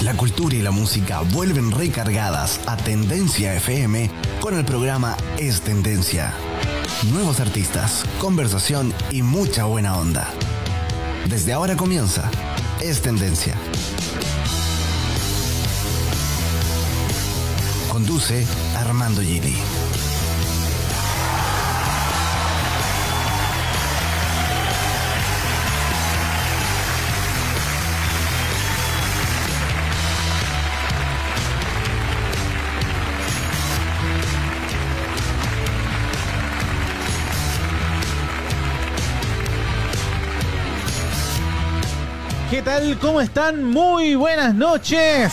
La cultura y la música vuelven recargadas a Tendencia FM con el programa Es Tendencia. Nuevos artistas, conversación y mucha buena onda. Desde ahora comienza Es Tendencia. Conduce Armando Gili. ¿Qué tal? ¿Cómo están? Muy buenas noches.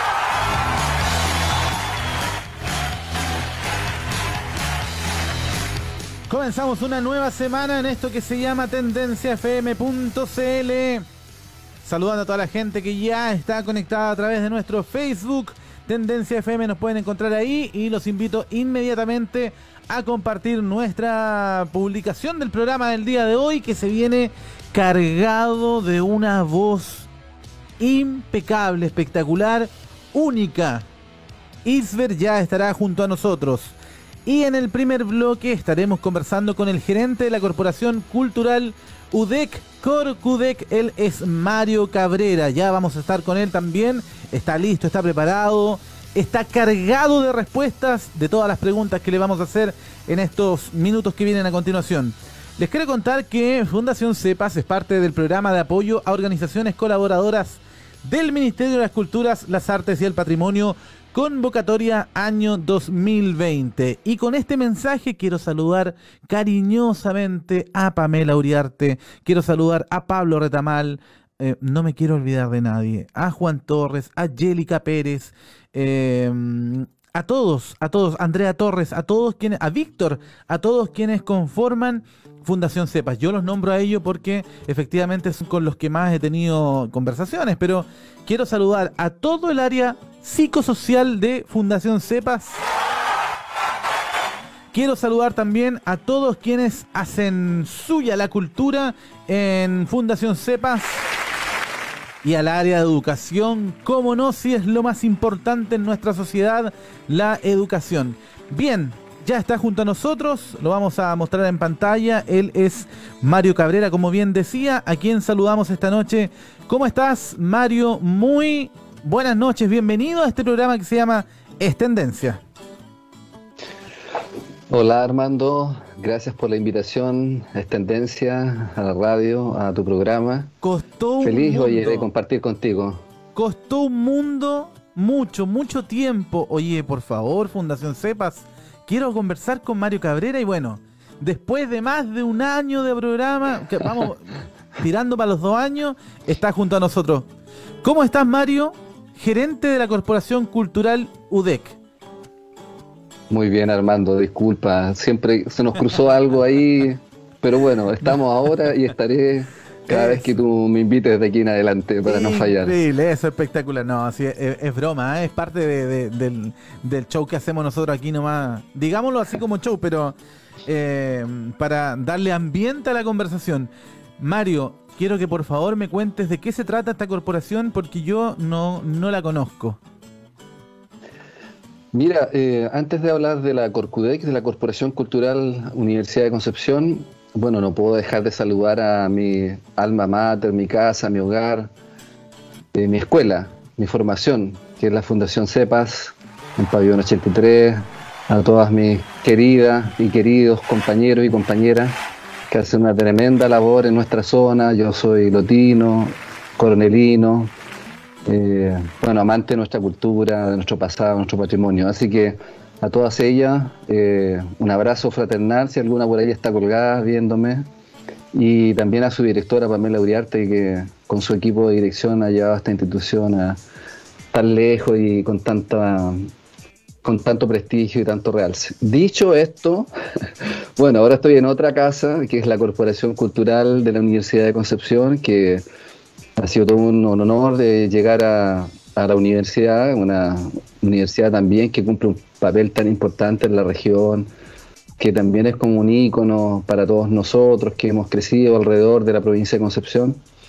Comenzamos una nueva semana en esto que se llama tendenciafm.cl. Saludando a toda la gente que ya está conectada a través de nuestro Facebook Tendencia FM, nos pueden encontrar ahí y los invito inmediatamente a compartir nuestra publicación del programa del día de hoy, que se viene cargado de una voz impecable, espectacular, única. Isber ya estará junto a nosotros. Y en el primer bloque estaremos conversando con el gerente de la Corporación Cultural UDEC, Corcudec. Él es Mario Cabrera. Ya vamos a estar con él también. Está listo, está preparado, está cargado de respuestas de todas las preguntas que le vamos a hacer en estos minutos que vienen a continuación. Les quiero contar que Fundación CEPAS es parte del programa de apoyo a organizaciones colaboradoras del Ministerio de las Culturas, las Artes y el Patrimonio, convocatoria año 2020. Y con este mensaje quiero saludar cariñosamente a Pamela Uriarte, quiero saludar a Pablo Retamal, no me quiero olvidar de nadie, a Juan Torres, a Yélica Pérez, a todos, Andrea Torres, a todos quienes, a Víctor, a todos quienes conforman Fundación CEPAS. Yo los nombro a ellos porque efectivamente son con los que más he tenido conversaciones, pero quiero saludar a todo el área psicosocial de Fundación CEPAS. Quiero saludar también a todos quienes hacen suya la cultura en Fundación CEPAS. Y al área de educación, cómo no, si es lo más importante en nuestra sociedad, la educación. Bien, ya está junto a nosotros, lo vamos a mostrar en pantalla. Él es Mario Cabrera, como bien decía, a quien saludamos esta noche. ¿Cómo estás, Mario? Muy buenas noches, bienvenido a este programa que se llama Es Tendencia. Hola Armando, gracias por la invitación, Es Tendencia, a la radio, a tu programa. Costó un Feliz mundo. Oye, de compartir contigo. Costó un mundo, mucho tiempo. Oye, por favor, Fundación CEPAS, quiero conversar con Mario Cabrera y bueno, después de más de un año de programa, que vamos tirando para los 2 años, está junto a nosotros. ¿Cómo estás, Mario? Gerente de la Corporación Cultural UDEC. Muy bien Armando, disculpa, siempre se nos cruzó algo ahí, pero bueno, estamos ahora y estaré cada vez que tú me invites de aquí en adelante para no fallar. Increíble, eso es espectacular. No, así es broma, es parte del show que hacemos nosotros aquí nomás. Digámoslo así como show, pero para darle ambiente a la conversación. Mario, quiero que por favor me cuentes de qué se trata esta corporación porque yo no la conozco. Mira, antes de hablar de la Corcudec, de la Corporación Cultural Universidad de Concepción, bueno, no puedo dejar de saludar a mi alma mater, mi casa, mi hogar, mi escuela, mi formación, que es la Fundación CEPAS, en Pabellón 83, a todas mis queridas y queridos compañeros y compañeras que hacen una tremenda labor en nuestra zona. Yo soy lotino, coronelino, bueno, amante de nuestra cultura, de nuestro pasado, de nuestro patrimonio. Así que a todas ellas, un abrazo fraternal, si alguna por ahí está colgada viéndome. Y también a su directora, Pamela Uriarte, que con su equipo de dirección ha llevado a esta institución a tan lejos y con tanto prestigio y tanto realce. Dicho esto, bueno, ahora estoy en otra casa, que es la Corporación Cultural de la Universidad de Concepción, que ha sido todo un honor de llegar a la universidad, una universidad también que cumple un papel tan importante en la región, que también es como un ícono para todos nosotros que hemos crecido alrededor de la provincia de Concepción.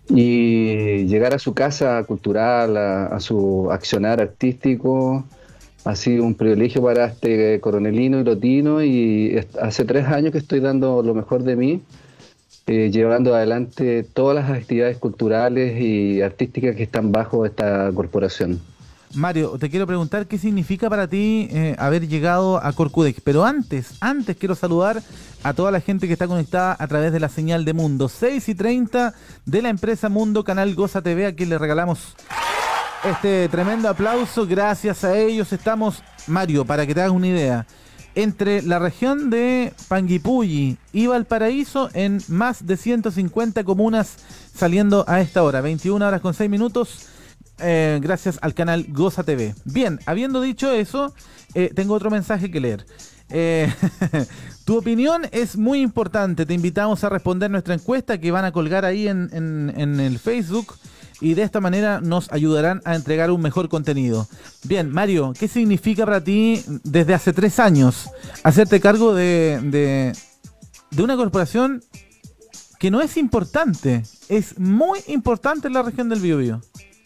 y llegar a su casa cultural, a su accionar artístico, ha sido un privilegio para este coronelino y lotino, y hace 3 años que estoy dando lo mejor de mí, llevando adelante todas las actividades culturales y artísticas que están bajo esta corporación. Mario, te quiero preguntar qué significa para ti haber llegado a Corcudec, pero antes quiero saludar a toda la gente que está conectada a través de la señal de Mundo 6:30 de la empresa Mundo, canal Goza TV, a quien le regalamos este tremendo aplauso. Gracias a ellos estamos, Mario, para que te hagas una idea, entre la región de Panguipulli y Valparaíso, en más de 150 comunas saliendo a esta hora, 21 horas con 6 minutos. Gracias al canal Goza TV. Bien, habiendo dicho eso, tengo otro mensaje que leer. Tu opinión es muy importante. Te invitamos a responder nuestra encuesta que van a colgar ahí en el Facebook, y de esta manera nos ayudarán a entregar un mejor contenido. Bien, Mario, ¿qué significa para ti desde hace 3 años hacerte cargo de una corporación que no es importante? Es muy importante en la región del Biobío.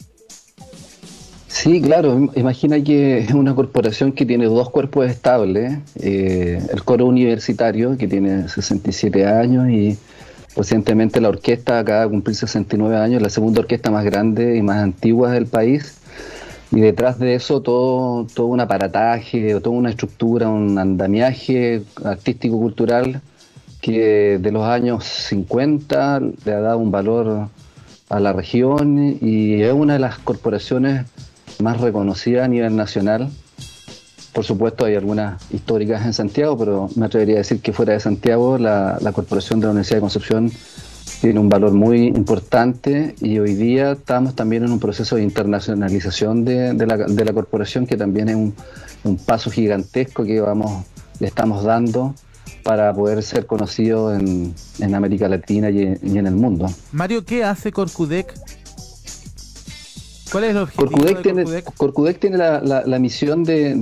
Sí, claro, imagina que es una corporación que tiene 2 cuerpos estables, el coro universitario, que tiene 67 años, y recientemente la orquesta acaba de cumplir 69 años, la segunda orquesta más grande y más antigua del país, y detrás de eso todo un aparataje, toda una estructura, un andamiaje artístico-cultural que de los años 50 le ha dado un valor a la región, y es una de las corporaciones más reconocida a nivel nacional. Por supuesto hay algunas históricas en Santiago, pero me atrevería a decir que fuera de Santiago la corporación de la Universidad de Concepción tiene un valor muy importante, y hoy día estamos también en un proceso de internacionalización de la corporación, que también es un paso gigantesco que le estamos dando para poder ser conocido en América Latina y en el mundo. Mario, ¿qué hace Corcudec? ¿Cuál es el objetivo Corcudec de Corcudec? Corcudec tiene la misión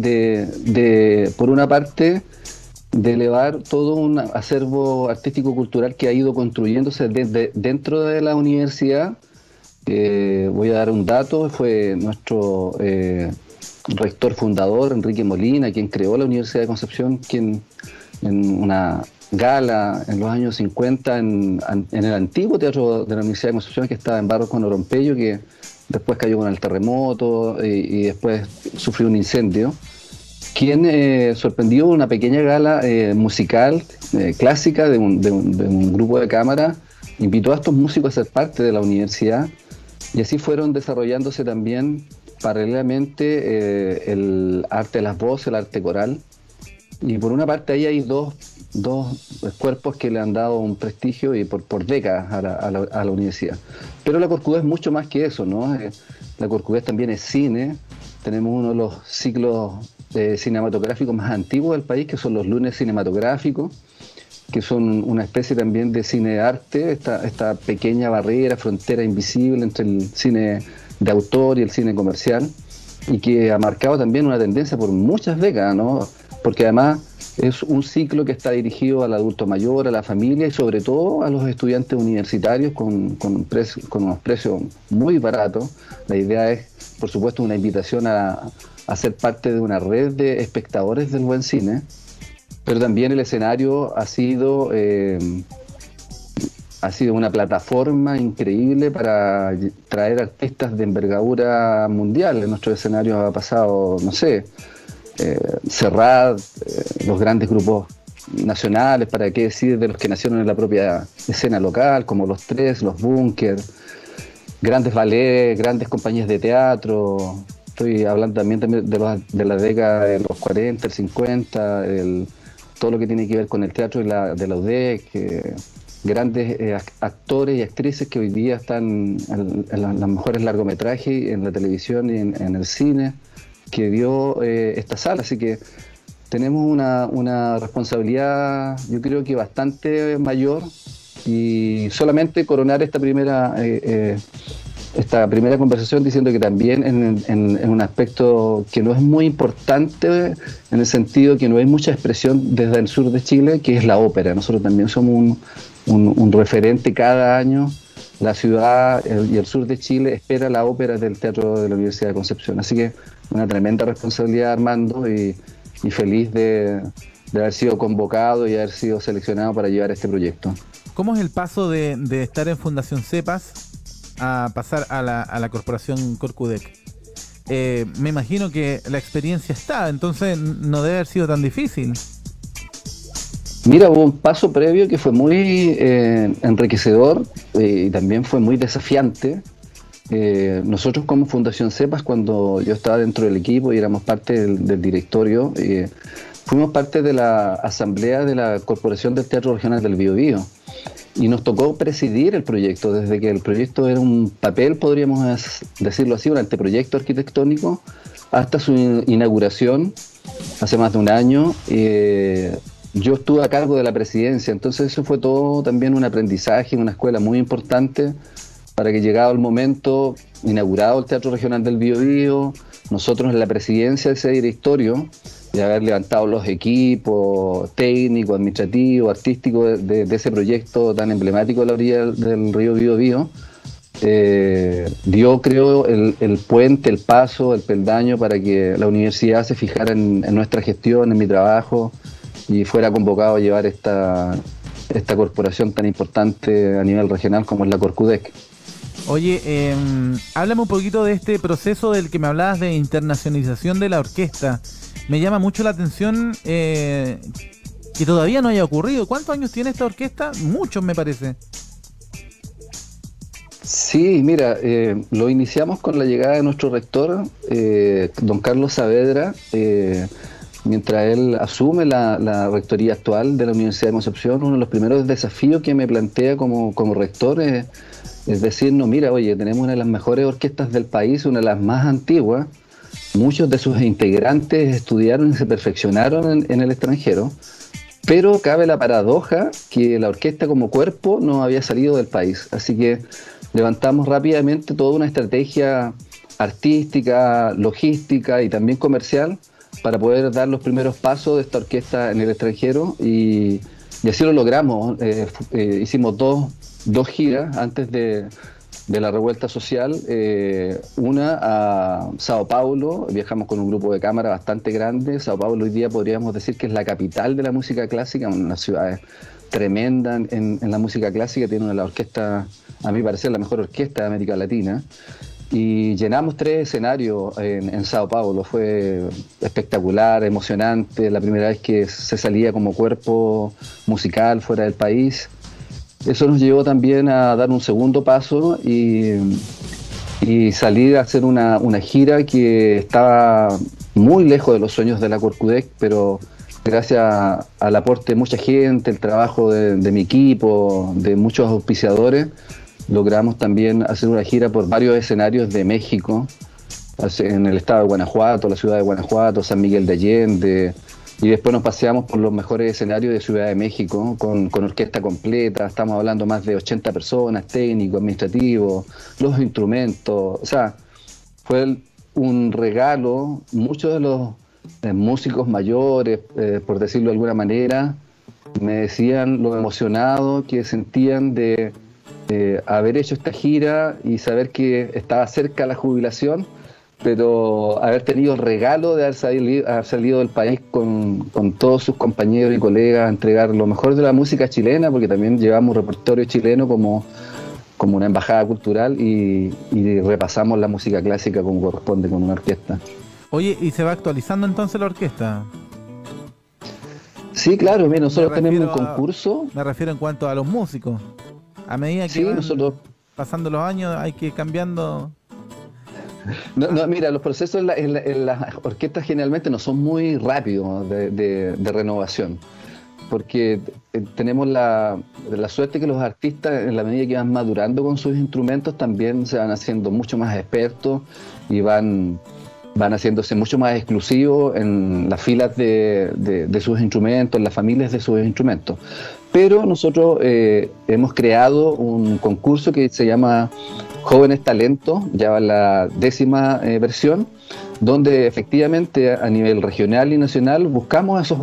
de, por una parte, de elevar todo un acervo artístico-cultural que ha ido construyéndose dentro de la universidad. Voy a dar un dato: fue nuestro rector fundador, Enrique Molina, quien creó la Universidad de Concepción, quien en una gala en los años 50 en el antiguo teatro de la Universidad de Concepción, que estaba en Barros con Orompeyo, que después cayó con el terremoto y después sufrió un incendio, quien sorprendió una pequeña gala musical clásica de un grupo de cámara, invitó a estos músicos a ser parte de la universidad, y así fueron desarrollándose también paralelamente el arte de las voces, el arte coral, y por una parte ahí hay dos cuerpos que le han dado un prestigio y por décadas a la universidad. Pero la Corcudec es mucho más que eso, ¿no? La Corcudec también es cine. Tenemos uno de los ciclos cinematográficos más antiguos del país, que son los lunes cinematográficos, que son una especie también de cine de arte, esta pequeña barrera, frontera invisible entre el cine de autor y el cine comercial, y que ha marcado también una tendencia por muchas décadas, ¿no? Porque además es un ciclo que está dirigido al adulto mayor, a la familia y sobre todo a los estudiantes universitarios con unos precios muy baratos. La idea es, por supuesto, una invitación a ser parte de una red de espectadores del buen cine, pero también el escenario ha sido una plataforma increíble para traer artistas de envergadura mundial. En nuestro escenario ha pasado, no sé, Serrat, los grandes grupos nacionales, para qué decir de los que nacieron en la propia escena local, como Los Tres, Los Búnker, grandes ballets, grandes compañías de teatro. Estoy hablando también de la década de los 40, el 50, todo lo que tiene que ver con el teatro de la UDEC, grandes actores y actrices que hoy día están en los mejores largometrajes, en la televisión y en el cine, que dio esta sala. Así que tenemos una responsabilidad, yo creo que bastante mayor, y solamente coronar esta primera conversación diciendo que también en un aspecto que no es muy importante, en el sentido que no hay mucha expresión desde el sur de Chile, que es la ópera. Nosotros también somos un referente cada año la ciudad y el sur de Chile espera la ópera del Teatro de la Universidad de Concepción. Así que una tremenda responsabilidad, Armando, y feliz de haber sido convocado y haber sido seleccionado para llevar este proyecto. ¿Cómo es el paso de estar en Fundación CEPAS a pasar a la Corporación Corcudec? Me imagino que la experiencia está, entonces no debe haber sido tan difícil. Mira, hubo un paso previo que fue muy enriquecedor y también fue muy desafiante. Nosotros como Fundación CEPAS, cuando yo estaba dentro del equipo y éramos parte del directorio, fuimos parte de la asamblea de la Corporación del Teatro Regional del Biobío y nos tocó presidir el proyecto, desde que el proyecto era un papel, podríamos decirlo así, un anteproyecto arquitectónico, hasta su inauguración hace más de un año. Yo estuve a cargo de la presidencia, entonces eso fue todo también un aprendizaje, una escuela muy importante para que llegado el momento, inaugurado el Teatro Regional del Biobío, nosotros en la presidencia de ese directorio, de haber levantado los equipos técnicos, administrativos, artísticos de ese proyecto tan emblemático de la orilla del río Biobío, dio, creo, el puente, el paso, el peldaño para que la universidad se fijara en nuestra gestión, en mi trabajo, y fuera convocado a llevar esta corporación tan importante a nivel regional como es la Corcudec. Oye, háblame un poquito de este proceso del que me hablabas de internacionalización de la orquesta. Me llama mucho la atención que todavía no haya ocurrido. ¿Cuántos años tiene esta orquesta? Muchos, me parece. Sí, mira, lo iniciamos con la llegada de nuestro rector, don Carlos Saavedra. Mientras él asume la rectoría actual de la Universidad de Concepción, uno de los primeros desafíos que me plantea como rector es decirnos, mira, oye, tenemos una de las mejores orquestas del país, una de las más antiguas. Muchos de sus integrantes estudiaron y se perfeccionaron en el extranjero, pero cabe la paradoja que la orquesta como cuerpo no había salido del país. Así que levantamos rápidamente toda una estrategia artística, logística y también comercial para poder dar los primeros pasos de esta orquesta en el extranjero y así lo logramos. Hicimos dos giras antes de la revuelta social, una a Sao Paulo, viajamos con un grupo de cámara bastante grande. Sao Paulo hoy día podríamos decir que es la capital de la música clásica, una ciudad tremenda en la música clásica, tiene una de las orquestas, a mi parecer, la mejor orquesta de América Latina. Y llenamos 3 escenarios en Sao Paulo, fue espectacular, emocionante, la primera vez que se salía como cuerpo musical fuera del país. Eso nos llevó también a dar un segundo paso y salir a hacer una gira que estaba muy lejos de los sueños de la Corcudec, pero gracias al aporte de mucha gente, el trabajo de mi equipo, de muchos auspiciadores, logramos también hacer una gira por varios escenarios de México, en el estado de Guanajuato, la ciudad de Guanajuato, San Miguel de Allende, y después nos paseamos por los mejores escenarios de Ciudad de México con orquesta completa. Estamos hablando más de 80 personas, técnicos, administrativos, los instrumentos. O sea, fue un regalo. Muchos de los músicos mayores, por decirlo de alguna manera, me decían lo emocionado que sentían de haber hecho esta gira y saber que estaba cerca la jubilación, pero haber tenido el regalo de haber salido del país con todos sus compañeros y colegas a entregar lo mejor de la música chilena, porque también llevamos repertorio chileno como una embajada cultural y repasamos la música clásica como corresponde con una orquesta. Oye, ¿y se va actualizando entonces la orquesta? Sí, claro, mira, nosotros tenemos un concurso. Me refiero en cuanto a los músicos. A medida que van pasando los años hay que ir cambiando. No, mira, los procesos en las orquestas generalmente no son muy rápidos de renovación, porque tenemos la suerte que los artistas, en la medida que van madurando con sus instrumentos, también se van haciendo mucho más expertos y van haciéndose mucho más exclusivos en las filas de sus instrumentos, en las familias de sus instrumentos. Pero nosotros hemos creado un concurso que se llama Jóvenes Talentos, ya va la 10ª versión, donde efectivamente a nivel regional y nacional buscamos a esos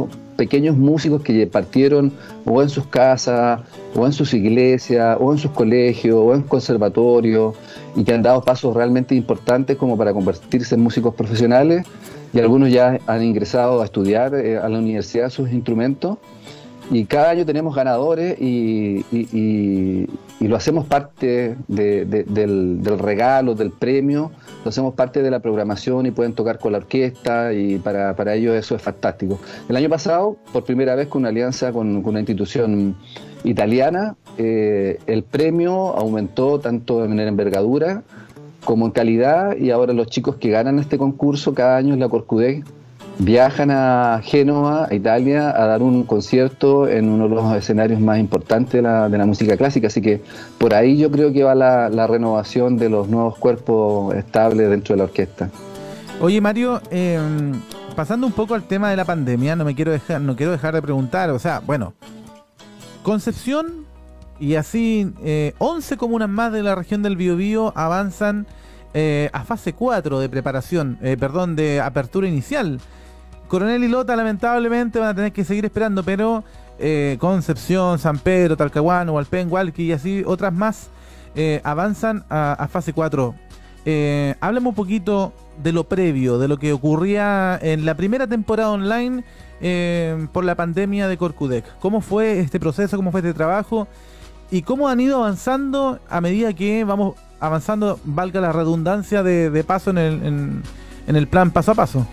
pequeños músicos que partieron o en sus casas, o en sus iglesias, o en sus colegios, o en conservatorios, y que han dado pasos realmente importantes como para convertirse en músicos profesionales, y algunos ya han ingresado a estudiar a la universidad sus instrumentos. Y cada año tenemos ganadores y lo hacemos parte del regalo, del premio, lo hacemos parte de la programación y pueden tocar con la orquesta, y para ellos eso es fantástico. El año pasado, por primera vez con una alianza con una institución italiana, el premio aumentó tanto en envergadura como en calidad, y ahora los chicos que ganan este concurso cada año en la Corcudec viajan a Génova, a Italia, a dar un concierto en uno de los escenarios más importantes de la música clásica. Así que por ahí yo creo que va la renovación de los nuevos cuerpos estables dentro de la orquesta. Oye, Mario, pasando un poco al tema de la pandemia, no quiero dejar de preguntar, o sea, bueno, Concepción y así 11 comunas más de la región del Biobío avanzan a fase 4 de preparación, de apertura inicial. Coronel y Lota lamentablemente van a tener que seguir esperando, pero Concepción, San Pedro, Talcahuano, Hualpén, Hualqui y así otras más avanzan a fase 4. Háblame un poquito de lo previo, de lo que ocurría en la primera temporada online por la pandemia de Corcudec. ¿Cómo fue este proceso? ¿Cómo fue este trabajo? ¿Y cómo han ido avanzando a medida que vamos avanzando, valga la redundancia, de paso en el plan paso a paso?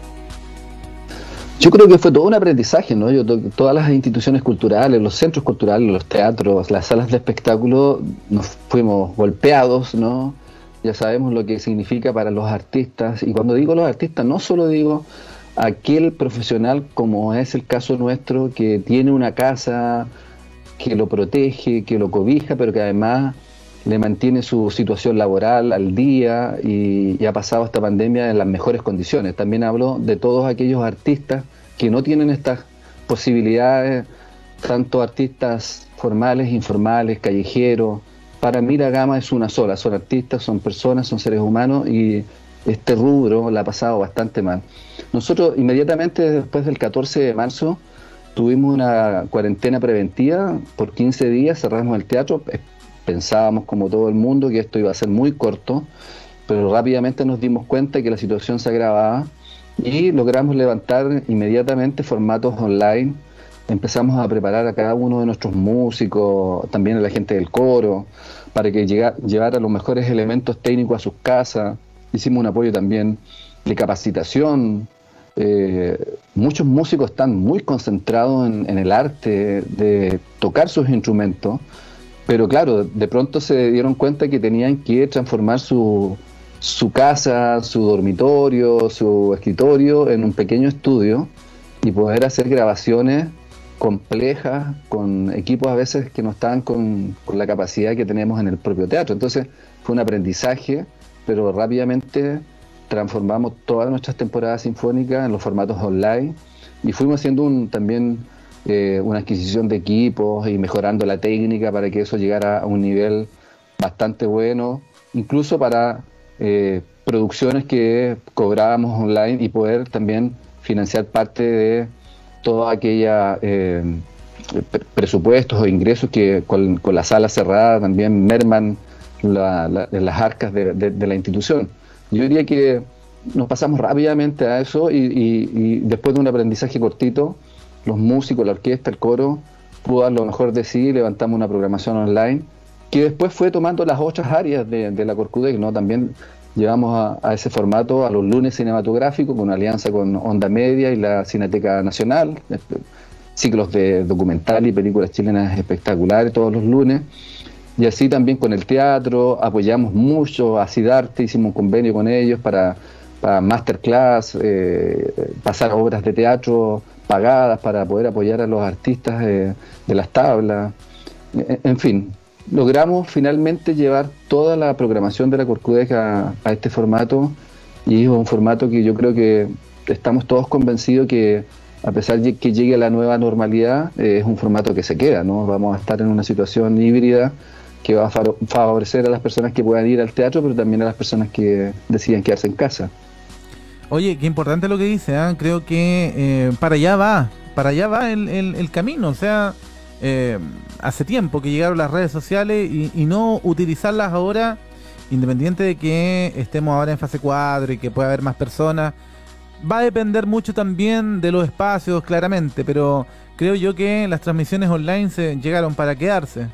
Yo creo que fue todo un aprendizaje, ¿no? Todas las instituciones culturales, los centros culturales, los teatros, las salas de espectáculo, nos fuimos golpeados, ¿no? Ya sabemos lo que significa para los artistas, y cuando digo los artistas no solo digo aquel profesional como es el caso nuestro, que tiene una casa que lo protege, que lo cobija, pero que además le mantiene su situación laboral al día y ha pasado esta pandemia en las mejores condiciones. También hablo de todos aquellos artistas que no tienen estas posibilidades, tanto artistas formales, informales, callejeros. Para mí la gama es una sola, son artistas, son personas, son seres humanos, y este rubro la ha pasado bastante mal. Nosotros inmediatamente después del 14 de marzo tuvimos una cuarentena preventiva por 15 días, cerramos el teatro. Pensábamos, como todo el mundo, que esto iba a ser muy corto, pero rápidamente nos dimos cuenta que la situación se agravaba y logramos levantar inmediatamente formatos online. Empezamos a preparar a cada uno de nuestros músicos, también a la gente del coro, para que llevara los mejores elementos técnicos a sus casas. Hicimos un apoyo también de capacitación. Muchos músicos están muy concentrados en el arte de tocar sus instrumentos, pero claro, de pronto se dieron cuenta que tenían que transformar su casa, su dormitorio, su escritorio en un pequeño estudio y poder hacer grabaciones complejas con equipos a veces que no estaban con la capacidad que tenemos en el propio teatro. Entonces fue un aprendizaje, pero rápidamente transformamos todas nuestras temporadas sinfónicas en los formatos online y fuimos haciendo también una adquisición de equipos y mejorando la técnica para que eso llegara a un nivel bastante bueno, incluso para producciones que cobrábamos online y poder también financiar parte de toda aquella presupuestos o ingresos que con la sala cerrada también merman las arcas de la institución. Yo diría que nos pasamos rápidamente a eso y después de un aprendizaje cortito, los músicos, la orquesta, el coro, pudo dar lo mejor de sí y levantamos una programación online que después fue tomando las otras áreas de la Corcudec, ¿no? También llevamos a ese formato a los lunes cinematográficos con una alianza con Onda Media y la Cineteca Nacional, ciclos de documental y películas chilenas espectaculares todos los lunes. Y así también con el teatro, apoyamos mucho a Sidarte, hicimos un convenio con ellos para masterclass, pasar obras de teatro pagadas para poder apoyar a los artistas de las tablas. En fin, logramos finalmente llevar toda la programación de la Corcudec a este formato, y es un formato que yo creo que estamos todos convencidos que a pesar de que llegue a la nueva normalidad, es un formato que se queda, ¿no? Vamos a estar en una situación híbrida que va a favorecer a las personas que puedan ir al teatro, pero también a las personas que decidan quedarse en casa. Oye, qué importante lo que dice, ¿eh? Creo que para allá va para allá va el camino. O sea, hace tiempo que llegaron las redes sociales y no utilizarlas ahora, independiente de que estemos ahora en fase 4 y que pueda haber más personas. Va a depender mucho también de los espacios, claramente, pero creo yo que las transmisiones online se llegaron para quedarse.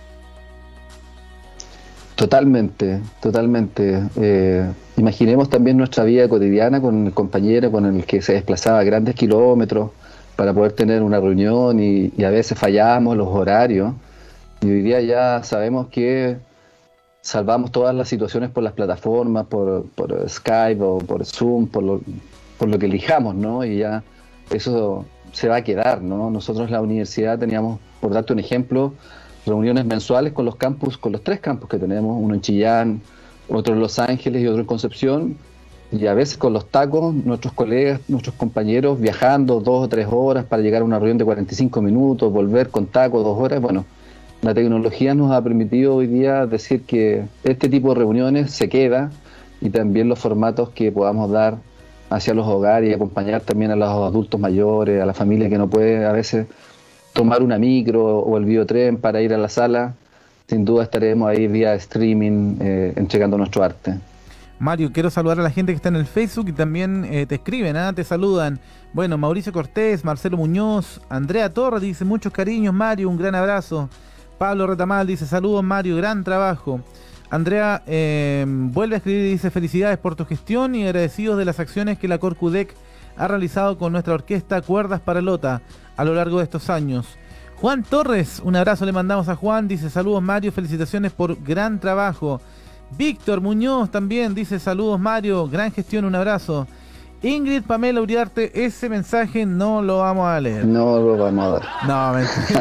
Totalmente, totalmente. Imaginemos también nuestra vida cotidiana con el compañero con el que se desplazaba grandes kilómetros para poder tener una reunión y a veces fallábamos los horarios. Y hoy día ya sabemos que salvamos todas las situaciones por las plataformas, por Skype o por Zoom, por lo que elijamos, ¿no? Y ya eso se va a quedar, ¿no? Nosotros en la universidad teníamos, por darte un ejemplo, reuniones mensuales con los campus, con los 3 campus que tenemos, uno en Chillán, otro en Los Ángeles y otro en Concepción, y a veces con los tacos, nuestros colegas, nuestros compañeros viajando 2 o 3 horas para llegar a una reunión de 45 minutos, volver con tacos 2 horas. Bueno, la tecnología nos ha permitido hoy día decir que este tipo de reuniones se queda, y también los formatos que podamos dar hacia los hogares y acompañar también a los adultos mayores, a la familia que no puede a veces tomar una micro o el biotren para ir a la sala. Sin duda estaremos ahí vía streaming entregando nuestro arte. Mario, quiero saludar a la gente que está en el Facebook y también te escriben, te saludan. Bueno, Mauricio Cortés, Marcelo Muñoz, Andrea Torres dice muchos cariños, Mario, un gran abrazo. Pablo Retamal dice saludos, Mario, gran trabajo. Andrea vuelve a escribir y dice felicidades por tu gestión y agradecidos de las acciones que la Corcudec ha realizado con nuestra orquesta Cuerdas para Lota a lo largo de estos años. Juan Torres, un abrazo le mandamos a Juan, dice saludos Mario, felicitaciones por gran trabajo. Víctor Muñoz también dice saludos Mario, gran gestión, un abrazo. Ingrid Pamela Uriarte, ese mensaje no lo vamos a leer. No lo vamos a dar. No,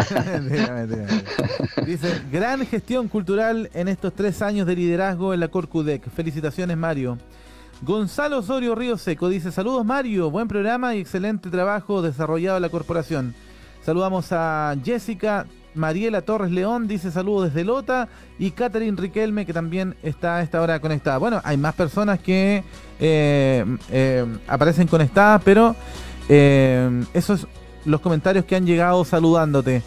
mentira. Dice, gran gestión cultural en estos 3 años de liderazgo en la Corcudec. Felicitaciones, Mario. Gonzalo Osorio Río Seco dice, saludos, Mario. Buen programa y excelente trabajo desarrollado en la corporación. Saludamos a Jessica Mariela Torres León, dice saludos desde Lota. Y Catherine Riquelme, que también está a esta hora conectada. Bueno, hay más personas que aparecen conectadas, pero esos son los comentarios que han llegado saludándote.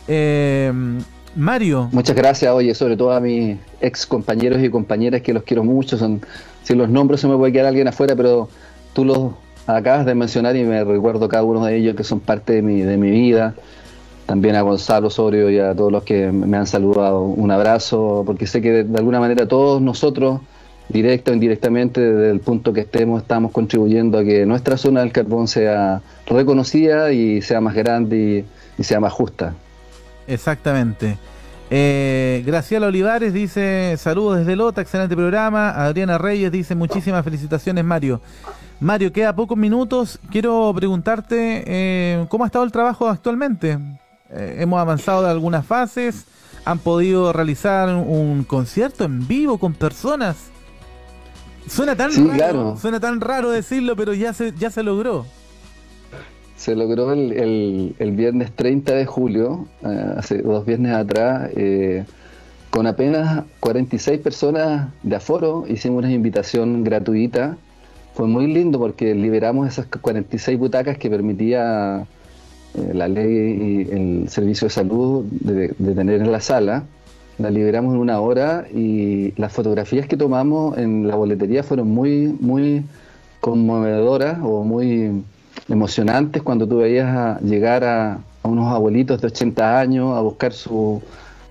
Mario. Muchas gracias, oye, sobre todo a mis ex compañeros y compañeras que los quiero mucho. Si los nombres se me puede quedar alguien afuera, pero tú los acabas de mencionar y me recuerdo cada uno de ellos que son parte de mi vida. También a Gonzalo Osorio y a todos los que me han saludado, un abrazo, porque sé que de alguna manera todos nosotros, directa o indirectamente, desde el punto que estamos contribuyendo a que nuestra zona del carbón sea reconocida y sea más grande y sea más justa. Exactamente. Graciela Olivares dice saludos desde Lota, excelente programa. Adriana Reyes dice muchísimas felicitaciones, Mario. Mario, queda pocos minutos. Quiero preguntarte cómo ha estado el trabajo actualmente. Hemos avanzado de algunas fases. ¿Han podido realizar un concierto en vivo con personas? Suena tan raro, claro. Suena tan raro decirlo, pero ya se logró. Se logró el viernes 30 de julio, hace 2 viernes atrás, con apenas 46 personas de aforo. Hicimos una invitación gratuita. Fue muy lindo porque liberamos esas 46 butacas que permitía la ley y el servicio de salud de tener en la sala. La liberamos en 1 hora y las fotografías que tomamos en la boletería fueron muy, muy conmovedoras o muy emocionantes cuando tú veías llegar a unos abuelitos de 80 años a buscar su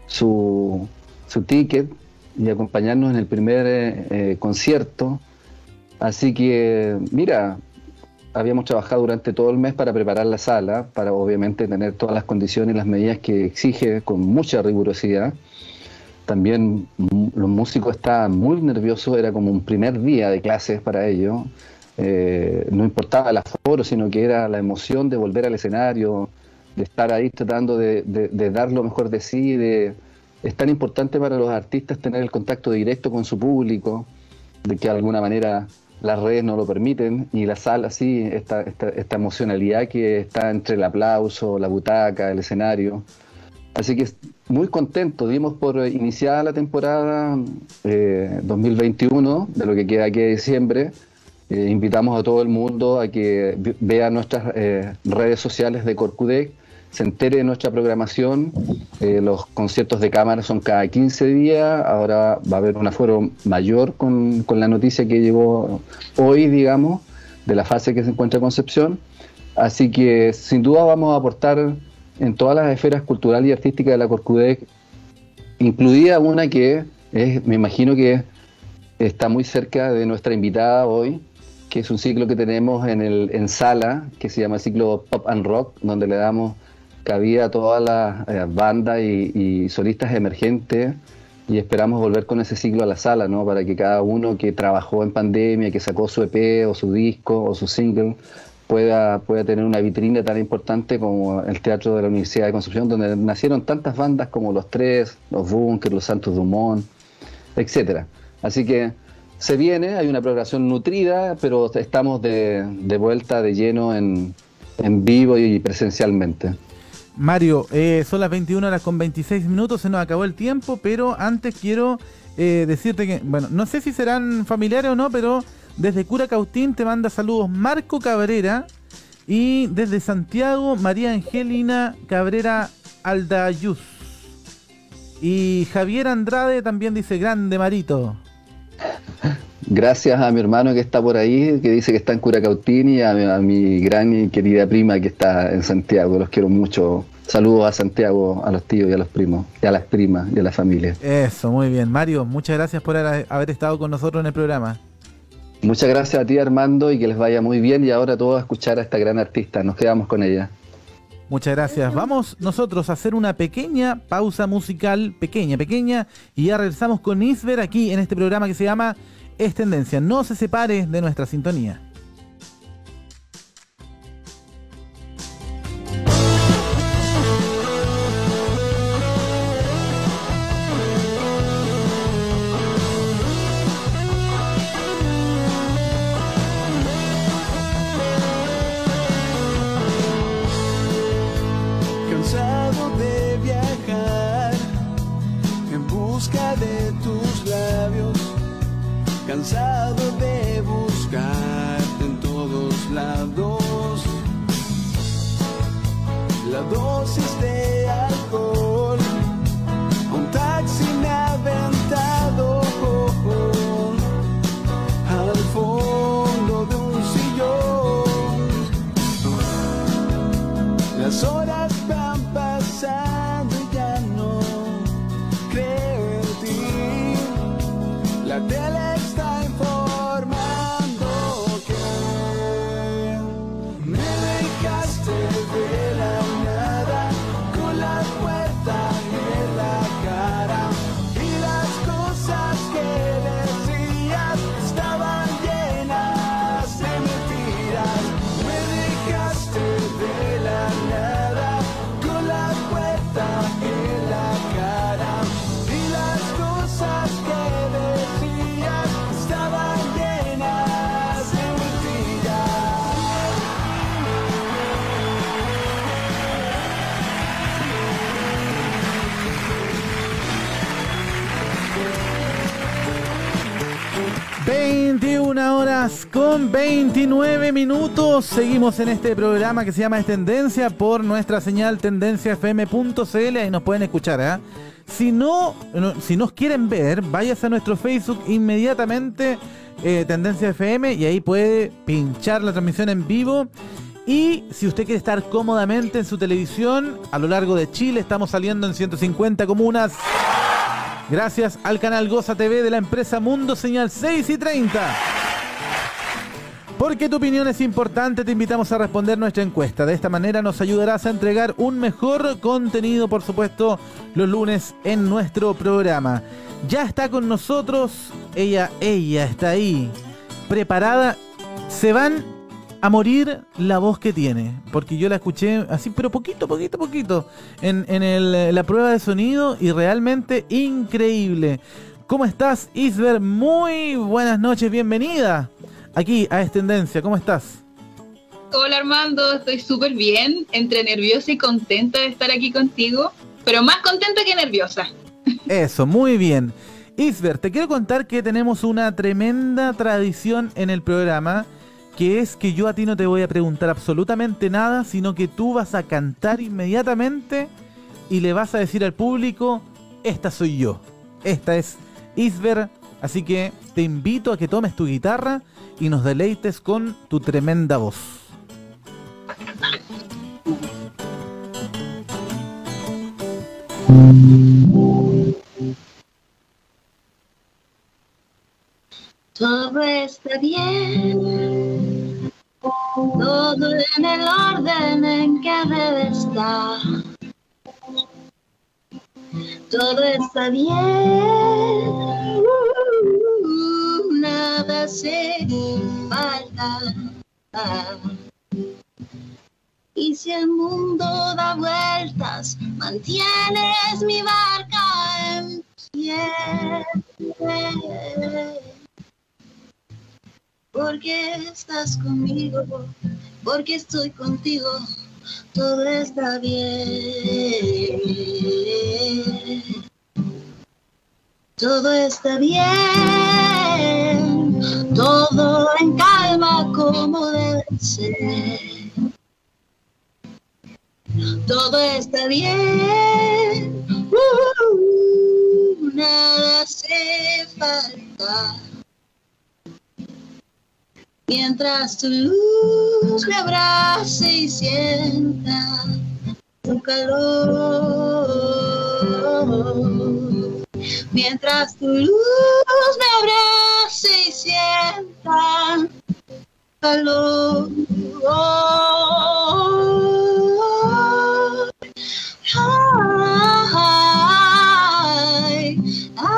ticket y acompañarnos en el primer concierto. Así que, mira, habíamos trabajado durante todo el mes para preparar la sala, para obviamente tener todas las condiciones y las medidas que exige con mucha rigurosidad. También los músicos estaban muy nerviosos, era como un primer día de clases para ellos. No importaba el aforo, sino que era la emoción de volver al escenario, de estar ahí tratando de dar lo mejor de sí. Es tan importante para los artistas tener el contacto directo con su público, de que de alguna manera las redes no lo permiten, y la sala sí, esta emocionalidad que está entre el aplauso, la butaca, el escenario. Así que muy contento, dimos por iniciada la temporada 2021, de lo que queda aquí de diciembre, Invitamos a todo el mundo a que vea nuestras redes sociales de Corcudec, se entere de nuestra programación. Los conciertos de cámara son cada 15 días, ahora va a haber un aforo mayor con la noticia que llegó hoy, digamos, de la fase que se encuentra Concepción. Así que sin duda vamos a aportar en todas las esferas cultural y artísticas de la Corcudec, incluida una que me imagino que está muy cerca de nuestra invitada hoy, que es un ciclo que tenemos en Sala, que se llama el ciclo Pop and Rock, donde le damos cabida a todas las bandas y solistas emergentes, y esperamos volver con ese ciclo a la sala, ¿no? Para que cada uno que trabajó en pandemia, que sacó su EP o su disco o su single, pueda tener una vitrina tan importante como el Teatro de la Universidad de Concepción, donde nacieron tantas bandas como Los Tres, Los Bunkers, Los Santos Dumont, etcétera. Así que se viene, hay una programación nutrida, pero estamos de vuelta de lleno en vivo y presencialmente. Mario, son las 21:26, se nos acabó el tiempo, pero antes quiero decirte que, bueno, no sé si serán familiares o no, pero desde Curacautín te manda saludos Marco Cabrera, y desde Santiago María Angelina Cabrera Aldayuz. Y Javier Andrade también dice: grande Marito. Gracias a mi hermano que está por ahí, que dice que está en Curacautín, y a mi gran y querida prima que está en Santiago. Los quiero mucho. Saludos a Santiago, a los tíos y a los primos, y a las primas y a la familia. Eso, muy bien. Mario, muchas gracias por haber estado con nosotros en el programa. Muchas gracias a ti, Armando, y que les vaya muy bien. Y ahora todos a escuchar a esta gran artista. Nos quedamos con ella. Muchas gracias. Vamos nosotros a hacer una pequeña pausa musical, pequeña, y ya regresamos con Isber aquí en este programa que se llama Es Tendencia. No se separe de nuestra sintonía. Cansado de viajar en busca de tus labios, cansado de buscar en todos lados la dosis de alcohol. Un taxi me ha aventado al fondo de un sillón. Las horas van pasando y ya no creo en ti. La tele está informando que me dejaste de la nada, con la puerta en la cara, y las cosas que decías estaban llenas de mentiras. Me dejaste de la nada, con la puerta en la cara, y las cosas que decías estaban llenas de mentiras. (21:29) Seguimos en este programa que se llama Es Tendencia por nuestra señal tendenciafm.cl. Ahí nos pueden escuchar, ¿eh? Si nos quieren ver, váyase a nuestro Facebook inmediatamente, Tendencia FM, y ahí puede pinchar la transmisión en vivo. Y si usted quiere estar cómodamente en su televisión, a lo largo de Chile estamos saliendo en 150 comunas, gracias al canal Goza TV de la empresa Mundo Señal 6 y 30. Porque tu opinión es importante, te invitamos a responder nuestra encuesta. De esta manera nos ayudarás a entregar un mejor contenido, por supuesto, los lunes en nuestro programa. Ya está con nosotros, ella está ahí, preparada. Se van a morir la voz que tiene, porque yo la escuché así, pero poquito, en la prueba de sonido, y realmente increíble. ¿Cómo estás, Isber? Muy buenas noches, bienvenida aquí a Es Tendencia. ¿Cómo estás? Hola Armando, estoy súper bien, entre nerviosa y contenta de estar aquí contigo, pero más contenta que nerviosa. Eso, muy bien. Isber, te quiero contar que tenemos una tremenda tradición en el programa, que es que yo a ti no te voy a preguntar absolutamente nada, sino que tú vas a cantar inmediatamente y le vas a decir al público, esta soy yo, esta es Isber, así que te invito a que tomes tu guitarra y nos deleites con tu tremenda voz. Todo está bien, todo en el orden en que debe estar. Todo está bien, nada hace falta. Y si el mundo da vueltas, mantienes mi barca en pie. Porque estás conmigo, porque estoy contigo, todo está bien. Todo está bien, todo en calma como debe ser. Todo está bien, nada hace falta. Mientras tu luz me abrace y sienta tu calor. Mientras tu luz me abrace y sienta calor. Ay,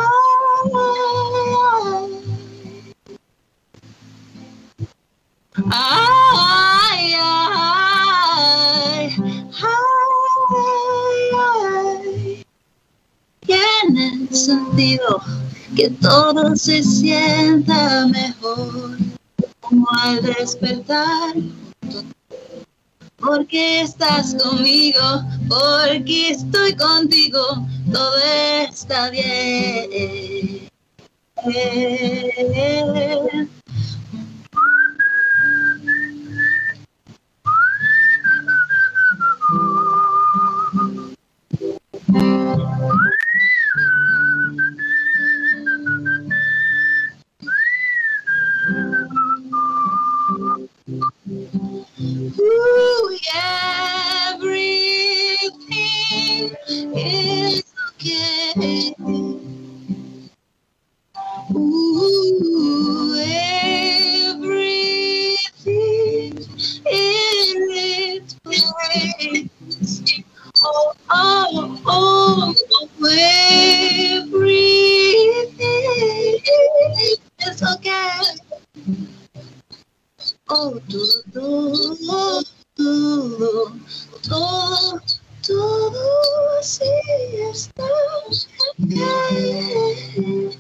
ay, ay, ay. Tiene sentido que todo se sienta mejor, como al despertar. Porque estás conmigo, porque estoy contigo, todo está bien. Ooh, everything is okay. Ooh, everything is okay. Oh, oh, oh, everything is okay. Oh, todo sí está bien.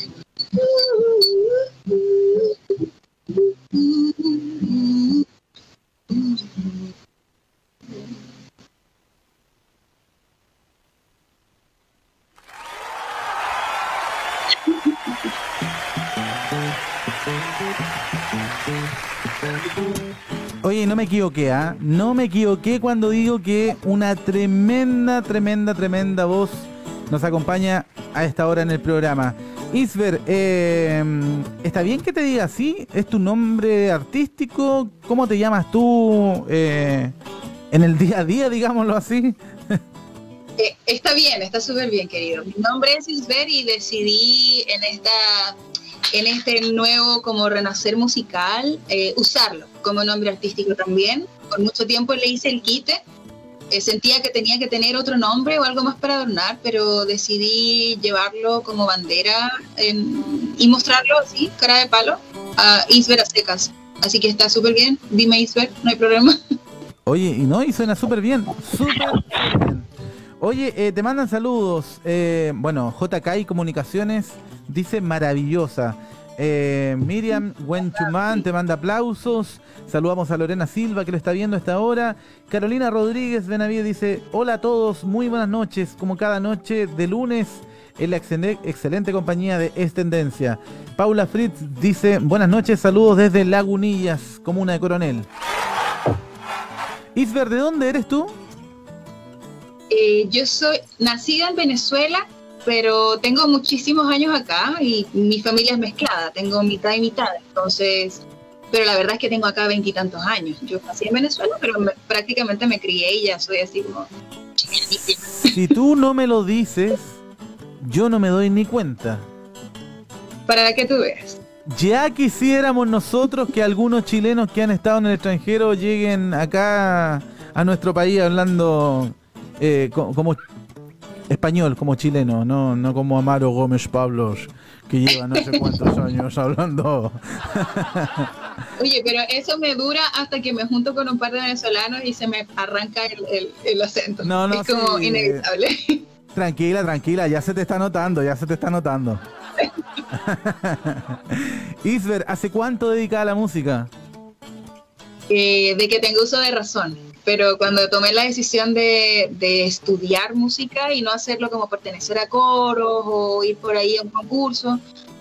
Oye, no me equivoqué, ¿ah? No me equivoqué cuando digo que una tremenda voz nos acompaña a esta hora en el programa. Isber, ¿está bien que te diga así? ¿Es tu nombre artístico? ¿Cómo te llamas tú en el día a día, digámoslo así? Está bien, está súper bien, querido. Mi nombre es Isber y decidí en este nuevo como renacer musical, usarlo como nombre artístico también. Por mucho tiempo le hice el quite, sentía que tenía que tener otro nombre o algo más para adornar, pero decidí llevarlo como bandera y mostrarlo así, cara de palo, a Isber a secas. Así que está súper bien, dime Isber, no hay problema. Oye, y suena súper bien, súper bien. Oye, te mandan saludos. Bueno, JK y Comunicaciones dice maravillosa. Miriam Wenchumán te manda aplausos. Saludamos a Lorena Silva que lo está viendo a esta hora. Carolina Rodríguez Benavides dice: hola a todos, muy buenas noches. Como cada noche de lunes en la excelente compañía de Es Tendencia. Paula Fritz dice, buenas noches, saludos desde Lagunillas, comuna de Coronel. Isber, ¿de dónde eres tú? Yo soy nacida en Venezuela, pero tengo muchísimos años acá y mi familia es mezclada, tengo mitad y mitad, entonces, pero la verdad es que tengo acá 20 y tantos años. Yo nací en Venezuela, pero prácticamente me crié y ya soy así como chiquitita. Si tú no me lo dices, yo no me doy ni cuenta. Para que tú veas. Ya quisiéramos nosotros que algunos chilenos que han estado en el extranjero lleguen acá a nuestro país hablando como español, como chileno, no como Amaro Gómez Pablos, que lleva no sé cuántos años hablando. Oye, pero eso me dura hasta que me junto con un par de venezolanos y se me arranca el acento. No, es como sí, inevitable. Tranquila, ya se te está notando. Isber, ¿hace cuánto dedicada a la música? De que tengo uso de razón, pero cuando tomé la decisión de estudiar música y no hacerlo como pertenecer a coros o ir por ahí a un concurso,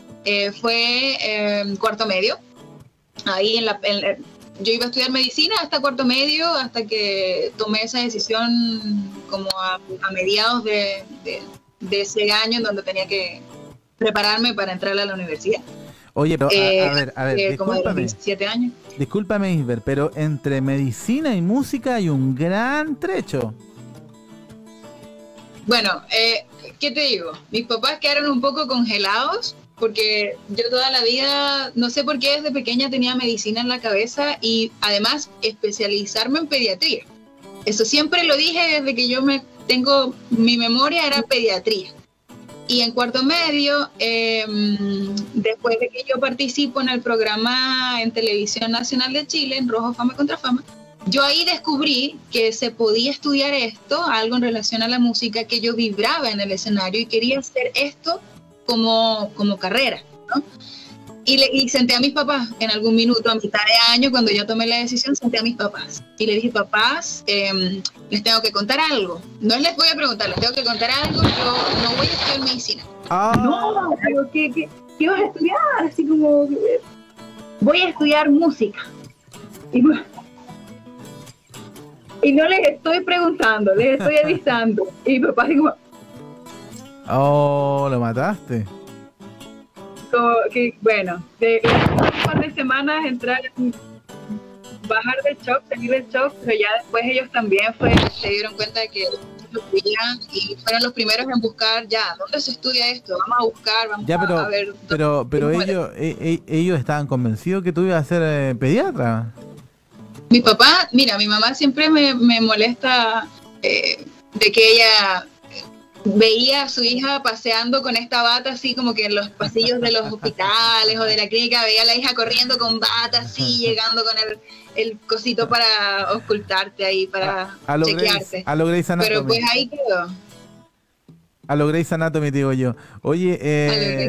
fue cuarto medio. Ahí yo iba a estudiar medicina hasta cuarto medio, hasta que tomé esa decisión como a mediados de ese año en donde tenía que prepararme para entrar a la universidad. Oye, pero a ver, como de discúlpame. 17 años. Discúlpame, Isber, pero entre medicina y música hay un gran trecho. Bueno, ¿qué te digo? Mis papás quedaron un poco congelados porque yo toda la vida, no sé por qué desde pequeña tenía medicina en la cabeza y además especializarme en pediatría. Eso siempre lo dije desde que mi memoria era pediatría. Y en cuarto medio, después de que yo participo en el programa en Televisión Nacional de Chile, en Rojo Fama contra Fama, yo ahí descubrí que se podía estudiar esto, algo en relación a la música, que yo vibraba en el escenario y quería hacer esto como carrera, ¿no? Y senté a mis papás en algún minuto, a mitad de año, cuando yo tomé la decisión, senté a mis papás. Y le dije, papás, les tengo que contar algo. No les voy a preguntar, les tengo que contar algo. Yo no voy a estudiar medicina. No, pero ¿qué vas a estudiar? Así como, voy a estudiar música. Y no les estoy preguntando, les estoy avisando. Y mi papá dijo, oh, lo mataste. Que bueno, de un par de semanas bajar del shock, salir del shock, pero ya después ellos también se dieron cuenta de que lo querían y fueron los primeros en buscar ya, ¿dónde se estudia esto? Vamos a buscar, a ver. Pero ellos estaban convencidos que tú ibas a ser pediatra. Mi papá, mira, mi mamá siempre me molesta de que ella veía a su hija paseando con esta bata así como que en los pasillos de los hospitales o de la clínica, veía a la hija corriendo con bata así, llegando con el cosito para ocultarte ahí, para chequearte. A lo Grey's Anatomy. Pero pues ahí quedó. A lo Grey's Anatomy, digo yo. Oye,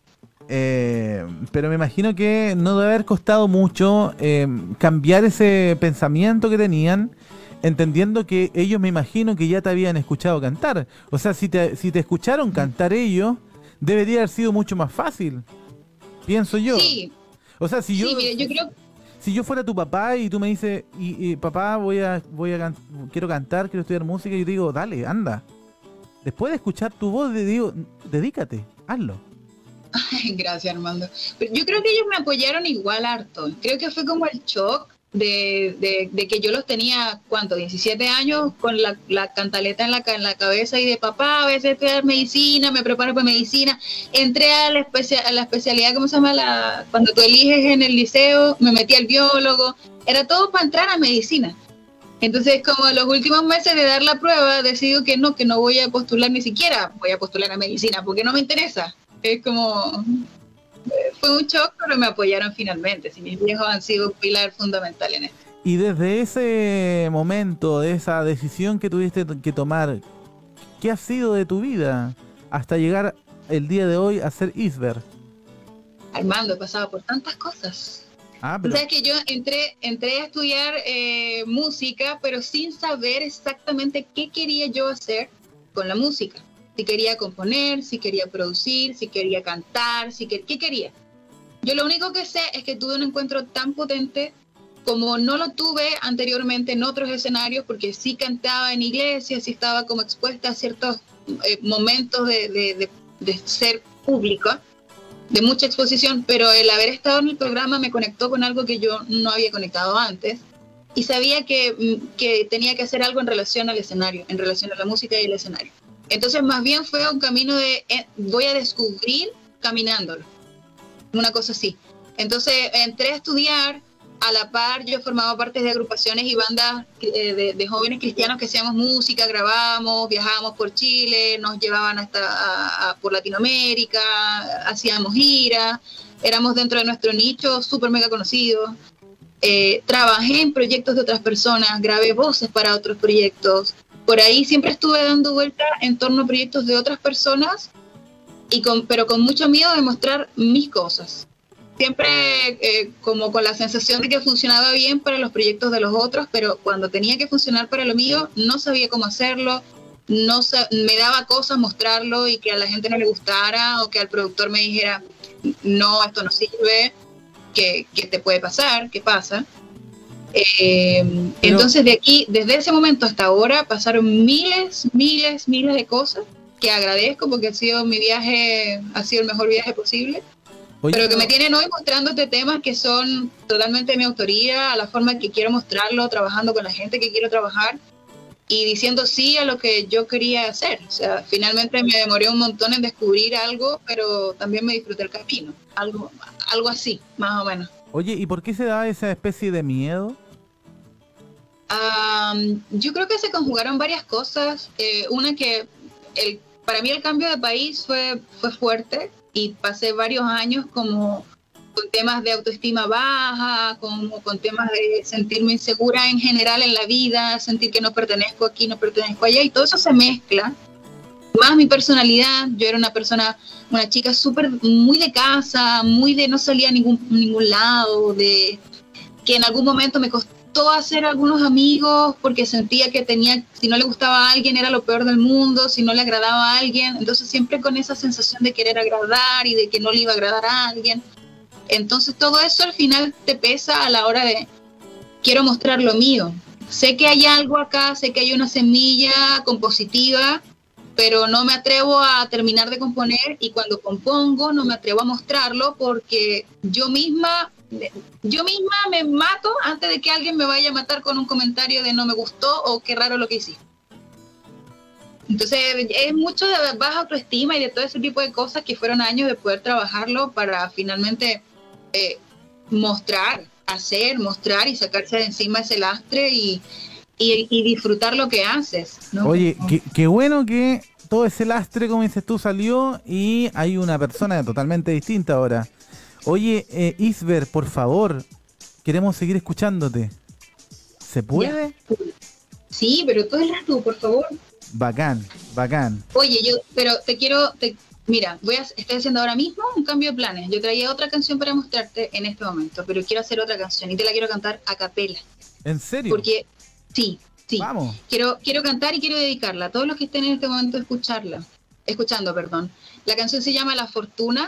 pero me imagino que no debe haber costado mucho cambiar ese pensamiento que tenían, entendiendo que ellos, me imagino que ya te habían escuchado cantar. O sea, si te escucharon cantar ellos, debería haber sido mucho más fácil, pienso yo. Sí. O sea, si yo, sí, mira, yo creo... si yo fuera tu papá y tú me dices, papá, quiero cantar, quiero estudiar música, y yo te digo, dale, anda. Después de escuchar tu voz, te digo, dedícate, hazlo. Gracias, Armando. Pero yo creo que ellos me apoyaron igual harto. Creo que fue como el shock de que yo los tenía, ¿cuánto? 17 años con la cantaleta en la cabeza y de papá, a veces estudiar medicina, me preparo para medicina. Entré a la especialidad, ¿cómo se llama? Cuando tú eliges en el liceo, me metí al biólogo. Era todo para entrar a medicina. Entonces, como en los últimos meses de dar la prueba, decido que no voy a postular ni siquiera, voy a postular a medicina, porque no me interesa. Es como... Fue un shock, pero me apoyaron finalmente. Si mis viejos han sido un pilar fundamental en esto. Y desde ese momento, de esa decisión que tuviste que tomar, ¿qué ha sido de tu vida hasta llegar el día de hoy a ser Isber? Armando, he pasado por tantas cosas. Pero... O sea, que yo entré a estudiar música, pero sin saber exactamente qué quería yo hacer con la música. Si quería componer, si quería producir, si quería cantar, ¿qué quería? Yo lo único que sé es que tuve un encuentro tan potente como no lo tuve anteriormente en otros escenarios, porque sí cantaba en iglesias, sí estaba como expuesta a ciertos momentos de ser pública, de mucha exposición, pero el haber estado en el programa me conectó con algo que yo no había conectado antes, y sabía que tenía que hacer algo en relación al escenario, en relación a la música y el escenario. Entonces más bien fue un camino de voy a descubrir caminándolo, una cosa así. Entonces entré a estudiar, a la par yo formaba parte de agrupaciones y bandas de jóvenes cristianos que hacíamos música, grabábamos, viajábamos por Chile, nos llevaban hasta por Latinoamérica, hacíamos giras, éramos dentro de nuestro nicho súper mega conocidos. Trabajé en proyectos de otras personas, grabé voces para otros proyectos. Por ahí siempre estuve dando vueltas en torno a proyectos de otras personas, pero con mucho miedo de mostrar mis cosas. Siempre como con la sensación de que funcionaba bien para los proyectos de los otros, pero cuando tenía que funcionar para lo mío, no sabía cómo hacerlo, me daba cosas mostrarlo y que a la gente no le gustara, o que al productor me dijera, no, esto no sirve, que te puede pasar, ¿qué pasa? Entonces desde ese momento hasta ahora pasaron miles de cosas que agradezco porque ha sido el mejor viaje posible. Oye, pero que me tienen hoy mostrándote temas que son totalmente de mi autoría, a la forma en que quiero mostrarlo, trabajando con la gente que quiero trabajar y diciendo sí a lo que yo quería hacer. O sea, finalmente me demoré un montón en descubrir algo, pero también me disfruté el camino. Algo así, más o menos. Oye, ¿y por qué se da esa especie de miedo? Yo creo que se conjugaron varias cosas. Una que para mí el cambio de país fue fuerte y pasé varios años como con temas de autoestima baja, como con temas de sentirme insegura en general en la vida, sentir que no pertenezco aquí, no pertenezco allá, y todo eso se mezcla. Más mi personalidad, yo era una chica muy de casa, muy de no salía a ningún lado, de que en algún momento me costó hacer algunos amigos porque sentía que si no le gustaba a alguien era lo peor del mundo, si no le agradaba a alguien, entonces siempre con esa sensación de querer agradar y de que no le iba a agradar a alguien. Entonces todo eso al final te pesa a la hora de quiero mostrar lo mío. Sé que hay algo acá, sé que hay una semilla compositiva, pero no me atrevo a terminar de componer, y cuando compongo no me atrevo a mostrarlo porque yo misma me mato antes de que alguien me vaya a matar con un comentario de no me gustó o qué raro lo que hiciste. Entonces es mucho de baja autoestima y de todo ese tipo de cosas que fueron años de poder trabajarlo para finalmente mostrar y sacarse de encima ese lastre y disfrutar lo que haces, ¿no? Oye, qué bueno que todo ese lastre, como dices tú, salió y hay una persona totalmente distinta ahora. Oye, Isber, por favor, queremos seguir escuchándote. ¿Se puede? Ya. Sí, pero todo el rato, por favor. Bacán. Oye, mira, estoy haciendo ahora mismo un cambio de planes. Yo traía otra canción para mostrarte en este momento, pero quiero hacer otra canción y te la quiero cantar a capela. ¿En serio? Porque, sí. Vamos. Quiero cantar y quiero dedicarla a todos los que estén en este momento escuchando. La canción se llama La Fortuna.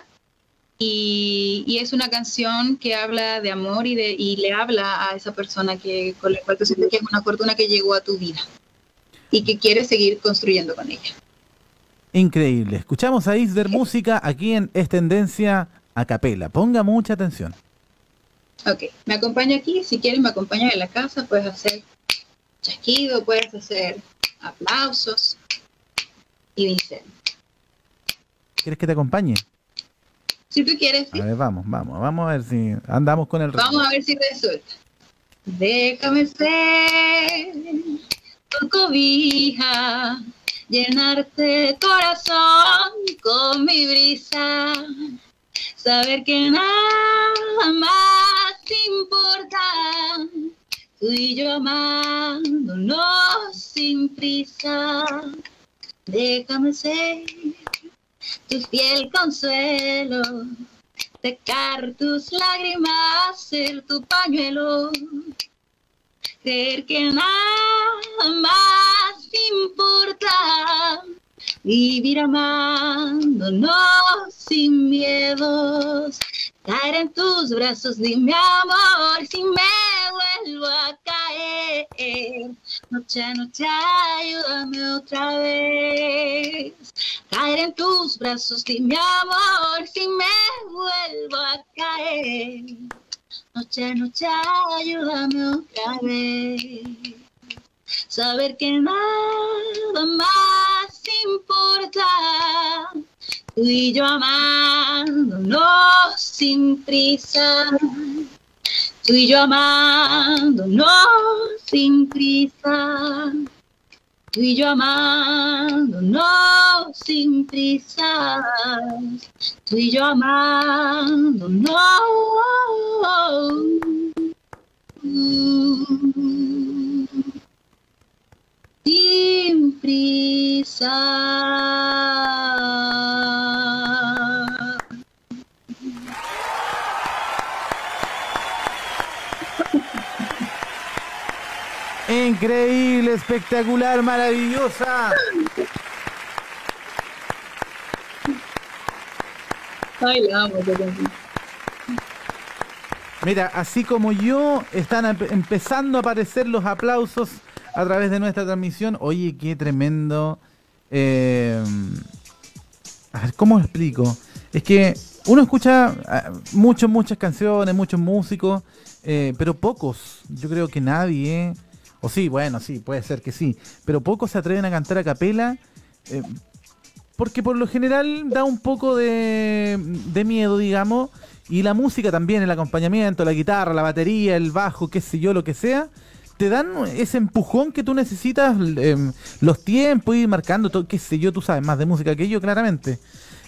Y es una canción que habla de amor y le habla a esa persona con la cual tú sientes que es una fortuna que llegó a tu vida y que quieres seguir construyendo con ella. Increíble. Escuchamos a Isber Música aquí en Es Tendencia a Capela. Ponga mucha atención. Ok, me acompaña aquí. Si quieres me acompañas en la casa. Puedes hacer chasquido, puedes hacer aplausos y dice. ¿Quieres que te acompañe? Si tú quieres, sí. A ver, vamos a ver si andamos con el ritmo. Vamos a ver si resulta. Déjame ser tu cobija, llenarte el corazón con mi brisa, saber que nada más importa, tú y yo amándonos sin prisa. Déjame ser tu fiel consuelo, secar tus lágrimas, ser tu pañuelo, creer que nada más importa, vivir amándonos sin miedos, caer en tus brazos, dime amor, si me vuelvo a caer, noche a noche ayúdame otra vez, caer en tus brazos, dime amor, si me vuelvo a caer, noche a noche ayúdame otra vez. Saber que nada más importa, tú y yo amándonos sin prisa, tú y yo amándonos sin prisa, tú y yo amándonos sin prisa, tú y yo amándonos. Sin prisa. Increíble, espectacular, maravillosa. Ay, la amo, qué canción. Mira, así como yo, están empezando a aparecer los aplausos a través de nuestra transmisión. Oye, qué tremendo. A ver, ¿cómo lo explico? Es que uno escucha muchas canciones, muchos músicos, pero pocos, yo creo que nadie, o sí, bueno, sí, puede ser que sí, pero pocos se atreven a cantar a capela, porque por lo general da un poco de miedo, digamos, y la música también, el acompañamiento, la guitarra, la batería, el bajo, qué sé yo, lo que sea, te dan ese empujón que tú necesitas, los tiempos, ir marcando, todo, qué sé yo, tú sabes más de música que yo, claramente.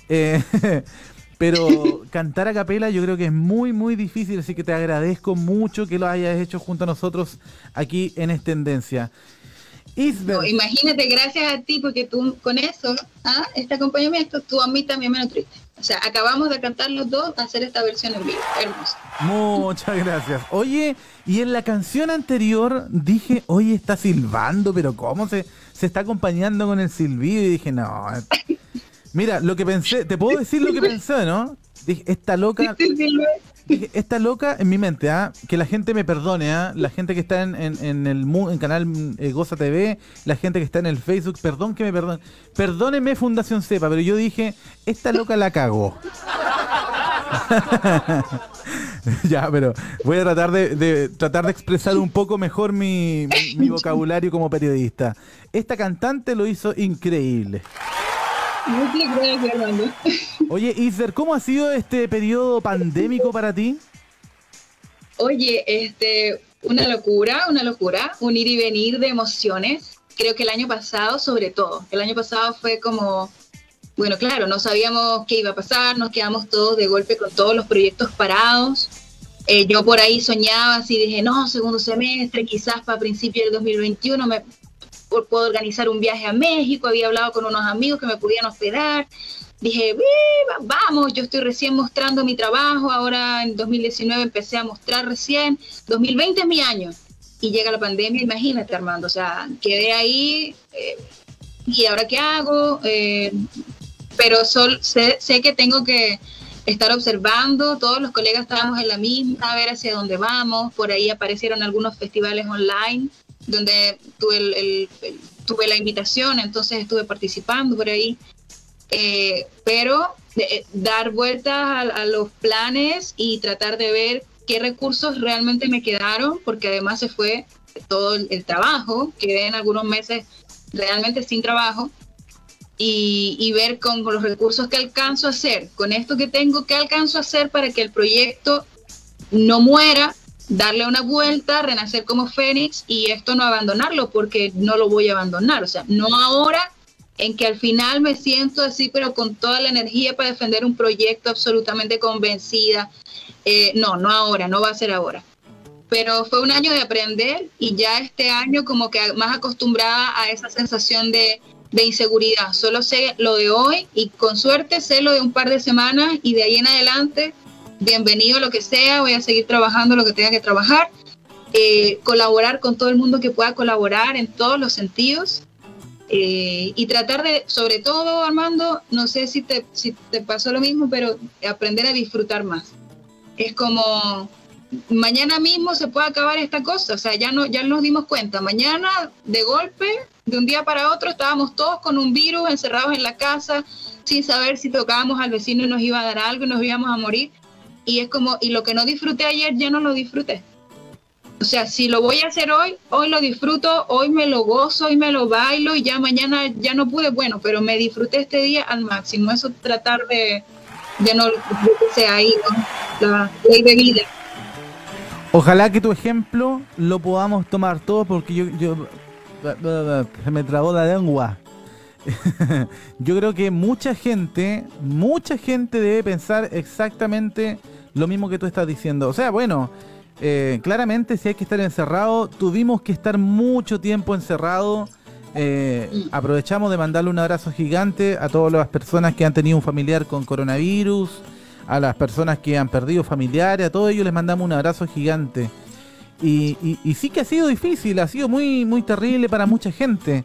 Pero cantar a capela yo creo que es muy, muy difícil, así que te agradezco mucho que lo hayas hecho junto a nosotros aquí en Es Tendencia. No, imagínate, gracias a ti, porque tú con eso, este acompañamiento, tú a mí también me nutriste. O sea, acabamos de cantar los dos, hacer esta versión en vivo. Hermoso. Muchas gracias. Oye, y en la canción anterior dije, oye, está silbando, pero ¿cómo se está acompañando con el silbido? Y dije, no. Mira, lo que pensé, te puedo decir lo que pensé, ¿no? Dije, esta loca en mi mente, que la gente me perdone, la gente que está en el canal Goza TV, la gente que está en el Facebook, perdón que me perdone. Perdóneme Fundación Cepa, pero yo dije, esta loca la cagó. Ya, pero voy a tratar de expresar un poco mejor mi vocabulario como periodista. Esta cantante lo hizo increíble. Muchas gracias, Armando. Oye, Isber, ¿cómo ha sido este periodo pandémico para ti? Oye, una locura, un ir y venir de emociones. Creo que el año pasado, sobre todo, el año pasado fue como, bueno, claro, no sabíamos qué iba a pasar, nos quedamos todos de golpe con todos los proyectos parados. Yo por ahí soñaba así, dije, no, segundo semestre, quizás para principios del 2021 puedo organizar un viaje a México, había hablado con unos amigos que me podían hospedar, dije, vamos, yo estoy recién mostrando mi trabajo, ahora en 2019 empecé a mostrar recién, 2020 es mi año, y llega la pandemia, imagínate, Armando, o sea, quedé ahí, ¿y ahora qué hago? Pero sé que tengo que estar observando, todos los colegas estábamos en la misma, a ver hacia dónde vamos, por ahí aparecieron algunos festivales online, donde tuve la invitación, entonces estuve participando por ahí, pero dar vueltas a los planes y tratar de ver qué recursos realmente me quedaron, porque además se fue todo el trabajo, quedé en algunos meses realmente sin trabajo, y ver con los recursos que alcanzo a hacer, con esto que tengo, qué alcanzo a hacer para que el proyecto no muera, darle una vuelta, renacer como Fénix y esto no abandonarlo, porque no lo voy a abandonar, o sea, no ahora en que al final me siento así, pero con toda la energía para defender un proyecto absolutamente convencida, no ahora, no va a ser ahora. Pero fue un año de aprender y ya este año como que más acostumbrada a esa sensación de inseguridad, solo sé lo de hoy y con suerte sé lo de un par de semanas y de ahí en adelante bienvenido lo que sea, voy a seguir trabajando lo que tenga que trabajar, colaborar con todo el mundo que pueda colaborar en todos los sentidos Y tratar de, sobre todo, Armando, no sé si te pasó lo mismo, pero aprender a disfrutar más. Es como, mañana mismo se puede acabar esta cosa, o sea, ya nos dimos cuenta, mañana de golpe, de un día para otro, estábamos todos con un virus, encerrados en la casa, sin saber si tocábamos al vecino y nos iba a dar algo y nos íbamos a morir, y es como, y lo que no disfruté ayer, ya no lo disfruté. O sea, si lo voy a hacer hoy lo disfruto, hoy me lo gozo, hoy me lo bailo, y ya mañana ya no pude, bueno, pero me disfruté este día al máximo. Eso tratar de no que sea ahí, ¿no? La ley de vida. Ojalá que tu ejemplo lo podamos tomar todos, porque yo se me trabó la lengua. Yo creo que mucha gente debe pensar exactamente lo mismo que tú estás diciendo. O sea, bueno, claramente si hay que estar encerrado, tuvimos que estar mucho tiempo encerrado. Aprovechamos de mandarle un abrazo gigante a todas las personas que han tenido un familiar con coronavirus, a las personas que han perdido familiares, a todos ellos les mandamos un abrazo gigante. Y sí que ha sido difícil, ha sido muy, muy terrible para mucha gente.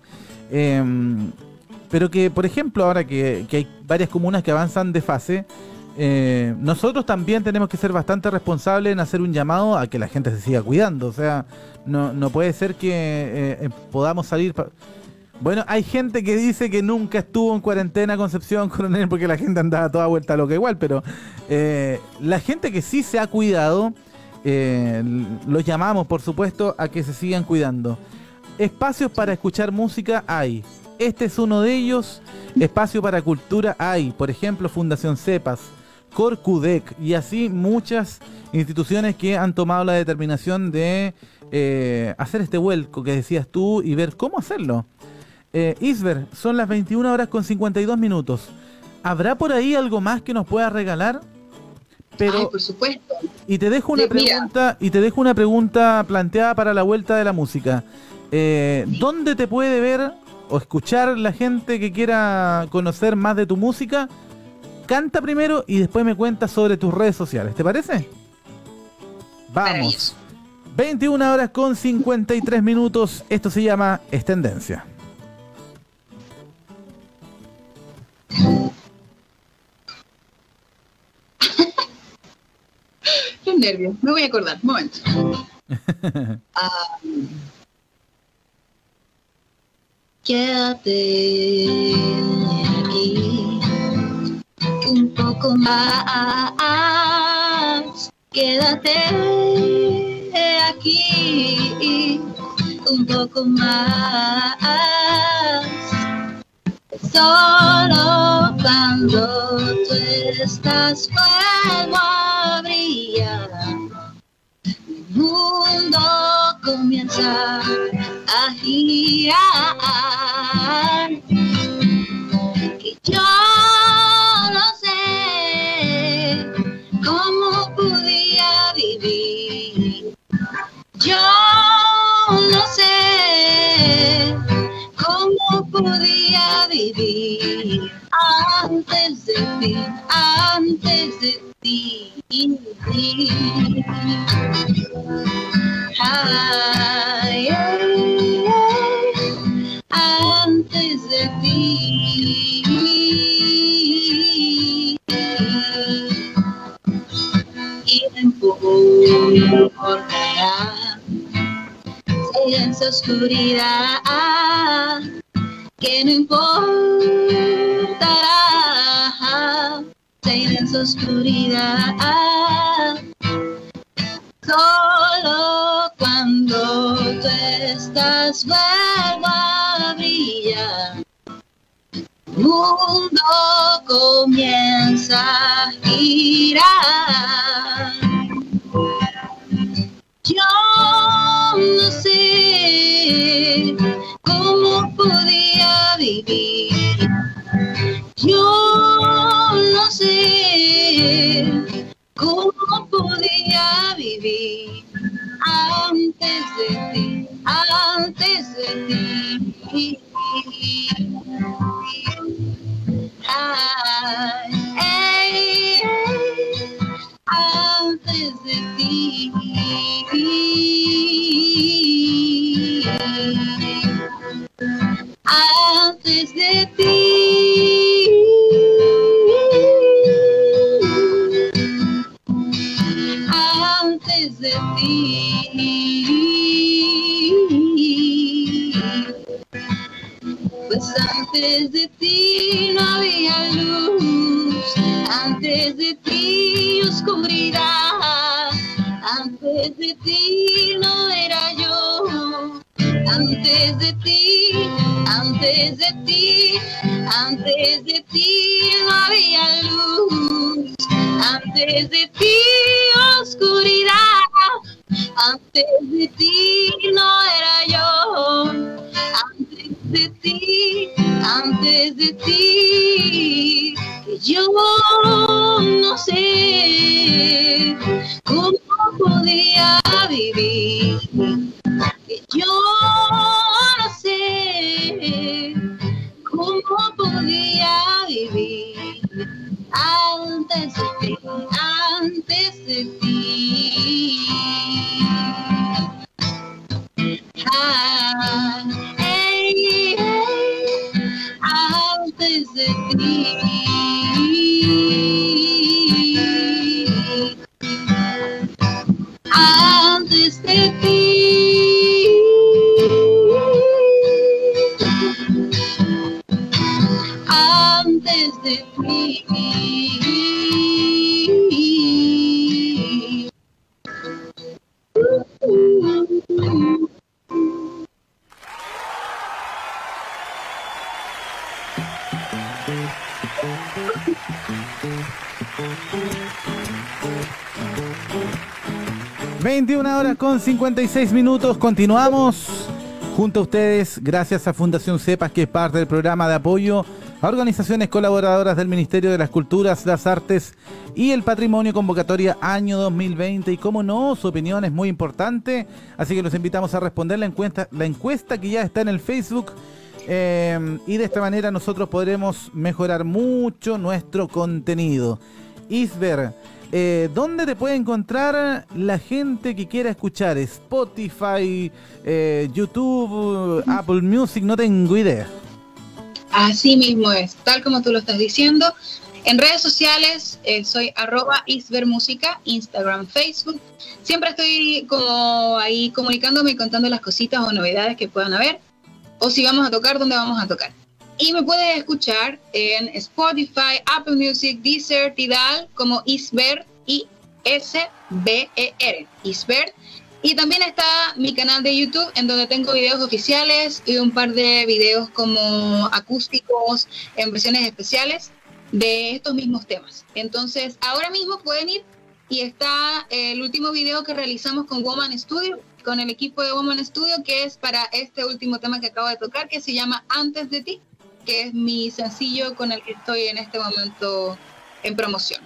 Pero que, por ejemplo, ahora que hay varias comunas que avanzan de fase, nosotros también tenemos que ser bastante responsables en hacer un llamado a que la gente se siga cuidando. O sea, no puede ser que podamos salir... Bueno, hay gente que dice que nunca estuvo en cuarentena Concepción, Coronel, porque la gente andaba toda vuelta loca igual, pero la gente que sí se ha cuidado, los llamamos, por supuesto, a que se sigan cuidando. Espacios para escuchar música hay. Este es uno de ellos. Espacio para cultura hay. Por ejemplo, Fundación Cepas, Corcudec y así muchas instituciones que han tomado la determinación de hacer este vuelco que decías tú y ver cómo hacerlo. Isber, son las 21 horas con 52 minutos. ¿Habrá por ahí algo más que nos pueda regalar? Pero, ay, por supuesto. Y te dejo una pregunta planteada para la vuelta de la música. ¿Dónde te puede ver o escuchar la gente que quiera conocer más de tu música? Canta primero y después me cuentas sobre tus redes sociales. ¿Te parece? Vamos. 21 horas con 53 minutos. Esto se llama Es Tendencia. Qué nervios. Me voy a acordar. Un momento. Quédate aquí un poco más. Quédate aquí un poco más. Solo cuando tú estás vuelvo a brillar. El mundo comienza a girar. Que yo no sé cómo podía vivir. Yo no sé cómo podía vivir antes de ti, antes de ti. Ay, ay, ay, antes de ti. Y no importará si en su oscuridad, que no importará si en su oscuridad. Solo cuando tú estás vuelvo a brillar. El mundo comienza a girar. Yo no sé cómo podía vivir. Yo no sé cómo podía vivir antes de ti, antes de ti. Ay, ay, antes de ti. de ti no había luz, antes de ti oscuridad, antes de ti no era yo, antes de ti, antes de ti, antes de ti no había luz, antes de ti oscuridad, antes de ti no era yo, antes de ti, que yo no sé cómo podría vivir, que yo no sé cómo podría vivir antes de ti, antes de ti. Hey, antes de ti. Antes de ti. Antes de ti. 21 horas con 56 minutos. Continuamos junto a ustedes gracias a Fundación CEPAS, que es parte del programa de apoyo a organizaciones colaboradoras del Ministerio de las Culturas, las Artes y el Patrimonio, convocatoria año 2020. Y como no, su opinión es muy importante, así que los invitamos a responder la encuesta que ya está en el Facebook. Y de esta manera nosotros podremos mejorar mucho nuestro contenido. Isber, ¿dónde te puede encontrar la gente que quiera escuchar? Spotify, YouTube, Apple Music, no tengo idea. Así mismo es, tal como tú lo estás diciendo. En redes sociales soy @isbermusica, Instagram, Facebook. Siempre estoy como ahí comunicándome y contando las cositas o novedades que puedan haber. O si vamos a tocar, dónde vamos a tocar. Y me puedes escuchar en Spotify, Apple Music, Deezer, Tidal, como Isber, I-S-B-E-R, Isber. Y también está mi canal de YouTube, en donde tengo videos oficiales y un par de videos como acústicos en versiones especiales de estos mismos temas. Entonces, ahora mismo pueden ir y está el último video que realizamos con Woman Studio, con el equipo de Woman Studio, que es para este último tema que acabo de tocar, que se llama Antes de ti, que es mi sencillo con el que estoy en este momento en promoción.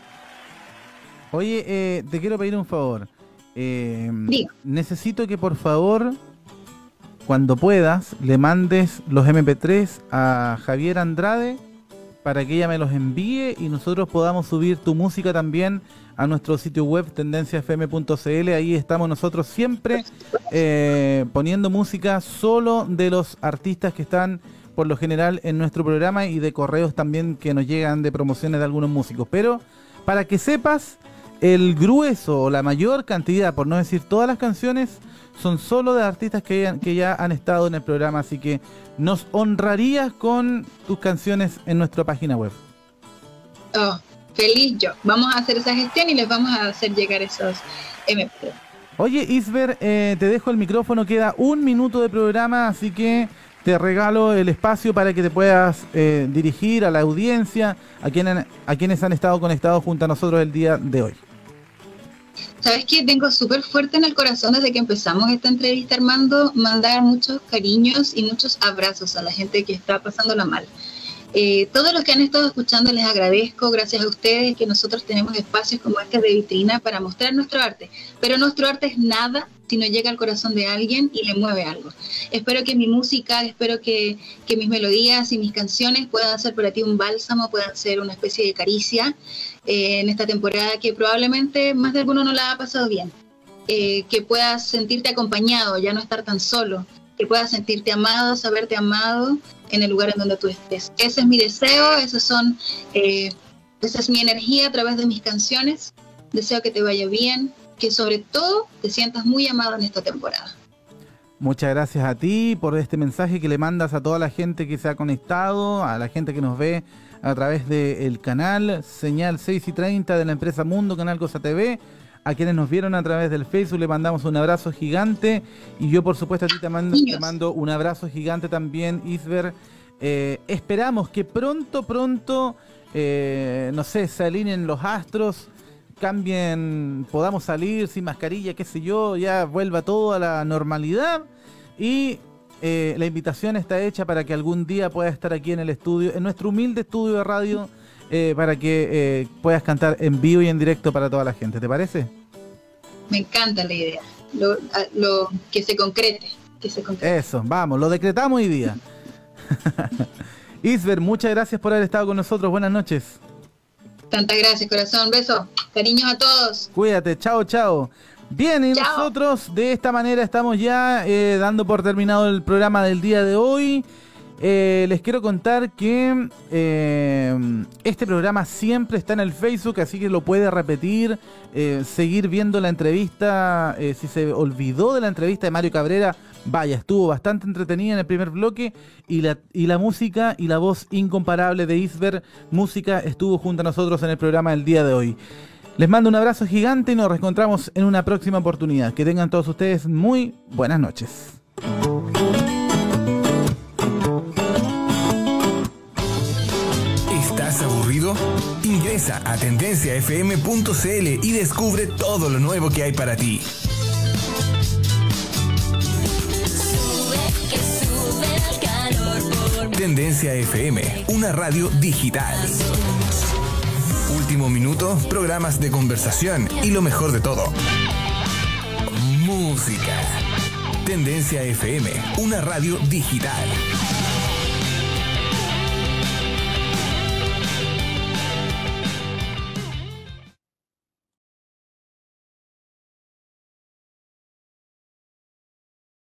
Oye, te quiero pedir un favor. Diga. Necesito que por favor, cuando puedas, le mandes los MP3 a Javier Andrade para que ella me los envíe y nosotros podamos subir tu música también a nuestro sitio web tendenciafm.cl. Ahí estamos nosotros siempre poniendo música solo de los artistas que están por lo general en nuestro programa, y de correos también que nos llegan de promociones de algunos músicos. Pero para que sepas, el grueso o la mayor cantidad, por no decir todas las canciones, son solo de artistas que ya han estado en el programa, así que nos honrarías con tus canciones en nuestra página web. Oh, feliz yo. Vamos a hacer esa gestión y les vamos a hacer llegar esos MP3. Oye, Isber, te dejo el micrófono, queda 1 minuto de programa, así que te regalo el espacio para que te puedas dirigir a la audiencia, a quienes han estado conectados junto a nosotros el día de hoy. ¿Sabes qué? Tengo súper fuerte en el corazón desde que empezamos esta entrevista, Armando, mandar muchos cariños y muchos abrazos a la gente que está pasándola mal. Todos los que han estado escuchando les agradezco, gracias a ustedes que nosotros tenemos espacios como este de vitrina para mostrar nuestro arte, pero nuestro arte es nada si no llega al corazón de alguien y le mueve algo. Espero que mi música, espero que mis melodías y mis canciones puedan ser para ti un bálsamo, puedan ser una especie de caricia en esta temporada que probablemente más de alguno no la ha pasado bien, que puedas sentirte acompañado, ya no estar tan solo, que puedas sentirte amado, saberte amado en el lugar en donde tú estés. Ese es mi deseo, esa es mi energía a través de mis canciones. Deseo que te vaya bien, que sobre todo te sientas muy amado en esta temporada. Muchas gracias a ti por este mensaje que le mandas a toda la gente que se ha conectado, a la gente que nos ve a través del canal Señal 6 y 30 de la empresa Mundo, Canal Cosa TV. A quienes nos vieron a través del Facebook le mandamos un abrazo gigante. Y yo, por supuesto, a ti te mando un abrazo gigante también, Isber. Esperamos que pronto, no sé, se alineen los astros, cambien, podamos salir sin mascarilla, qué sé yo, ya vuelva todo a la normalidad. Y la invitación está hecha para que algún día puedas estar aquí en el estudio, en nuestro humilde estudio de radio, para que puedas cantar en vivo y en directo para toda la gente. ¿Te parece? Me encanta la idea. Lo que se concrete. Eso, vamos, lo decretamos hoy día. Isber, muchas gracias por haber estado con nosotros. Buenas noches. Tantas gracias, corazón. Besos. Cariños a todos. Cuídate. Chao, chao. Bien, y chao. Nosotros de esta manera estamos ya dando por terminado el programa del día de hoy. Les quiero contar que este programa siempre está en el Facebook, así que lo puede repetir, seguir viendo la entrevista. Si se olvidó de la entrevista de Mario Cabrera, vaya, estuvo bastante entretenida en el primer bloque, y la música y la voz incomparable de Isber Música estuvo junto a nosotros en el programa del día de hoy. Les mando un abrazo gigante y nos reencontramos en una próxima oportunidad. Que tengan todos ustedes muy buenas noches. ¿Estás aburrido? Ingresa a tendenciafm.cl y descubre todo lo nuevo que hay para ti. Tendencia FM, una radio digital. Último minuto, programas de conversación y lo mejor de todo, música. Tendencia FM, una radio digital.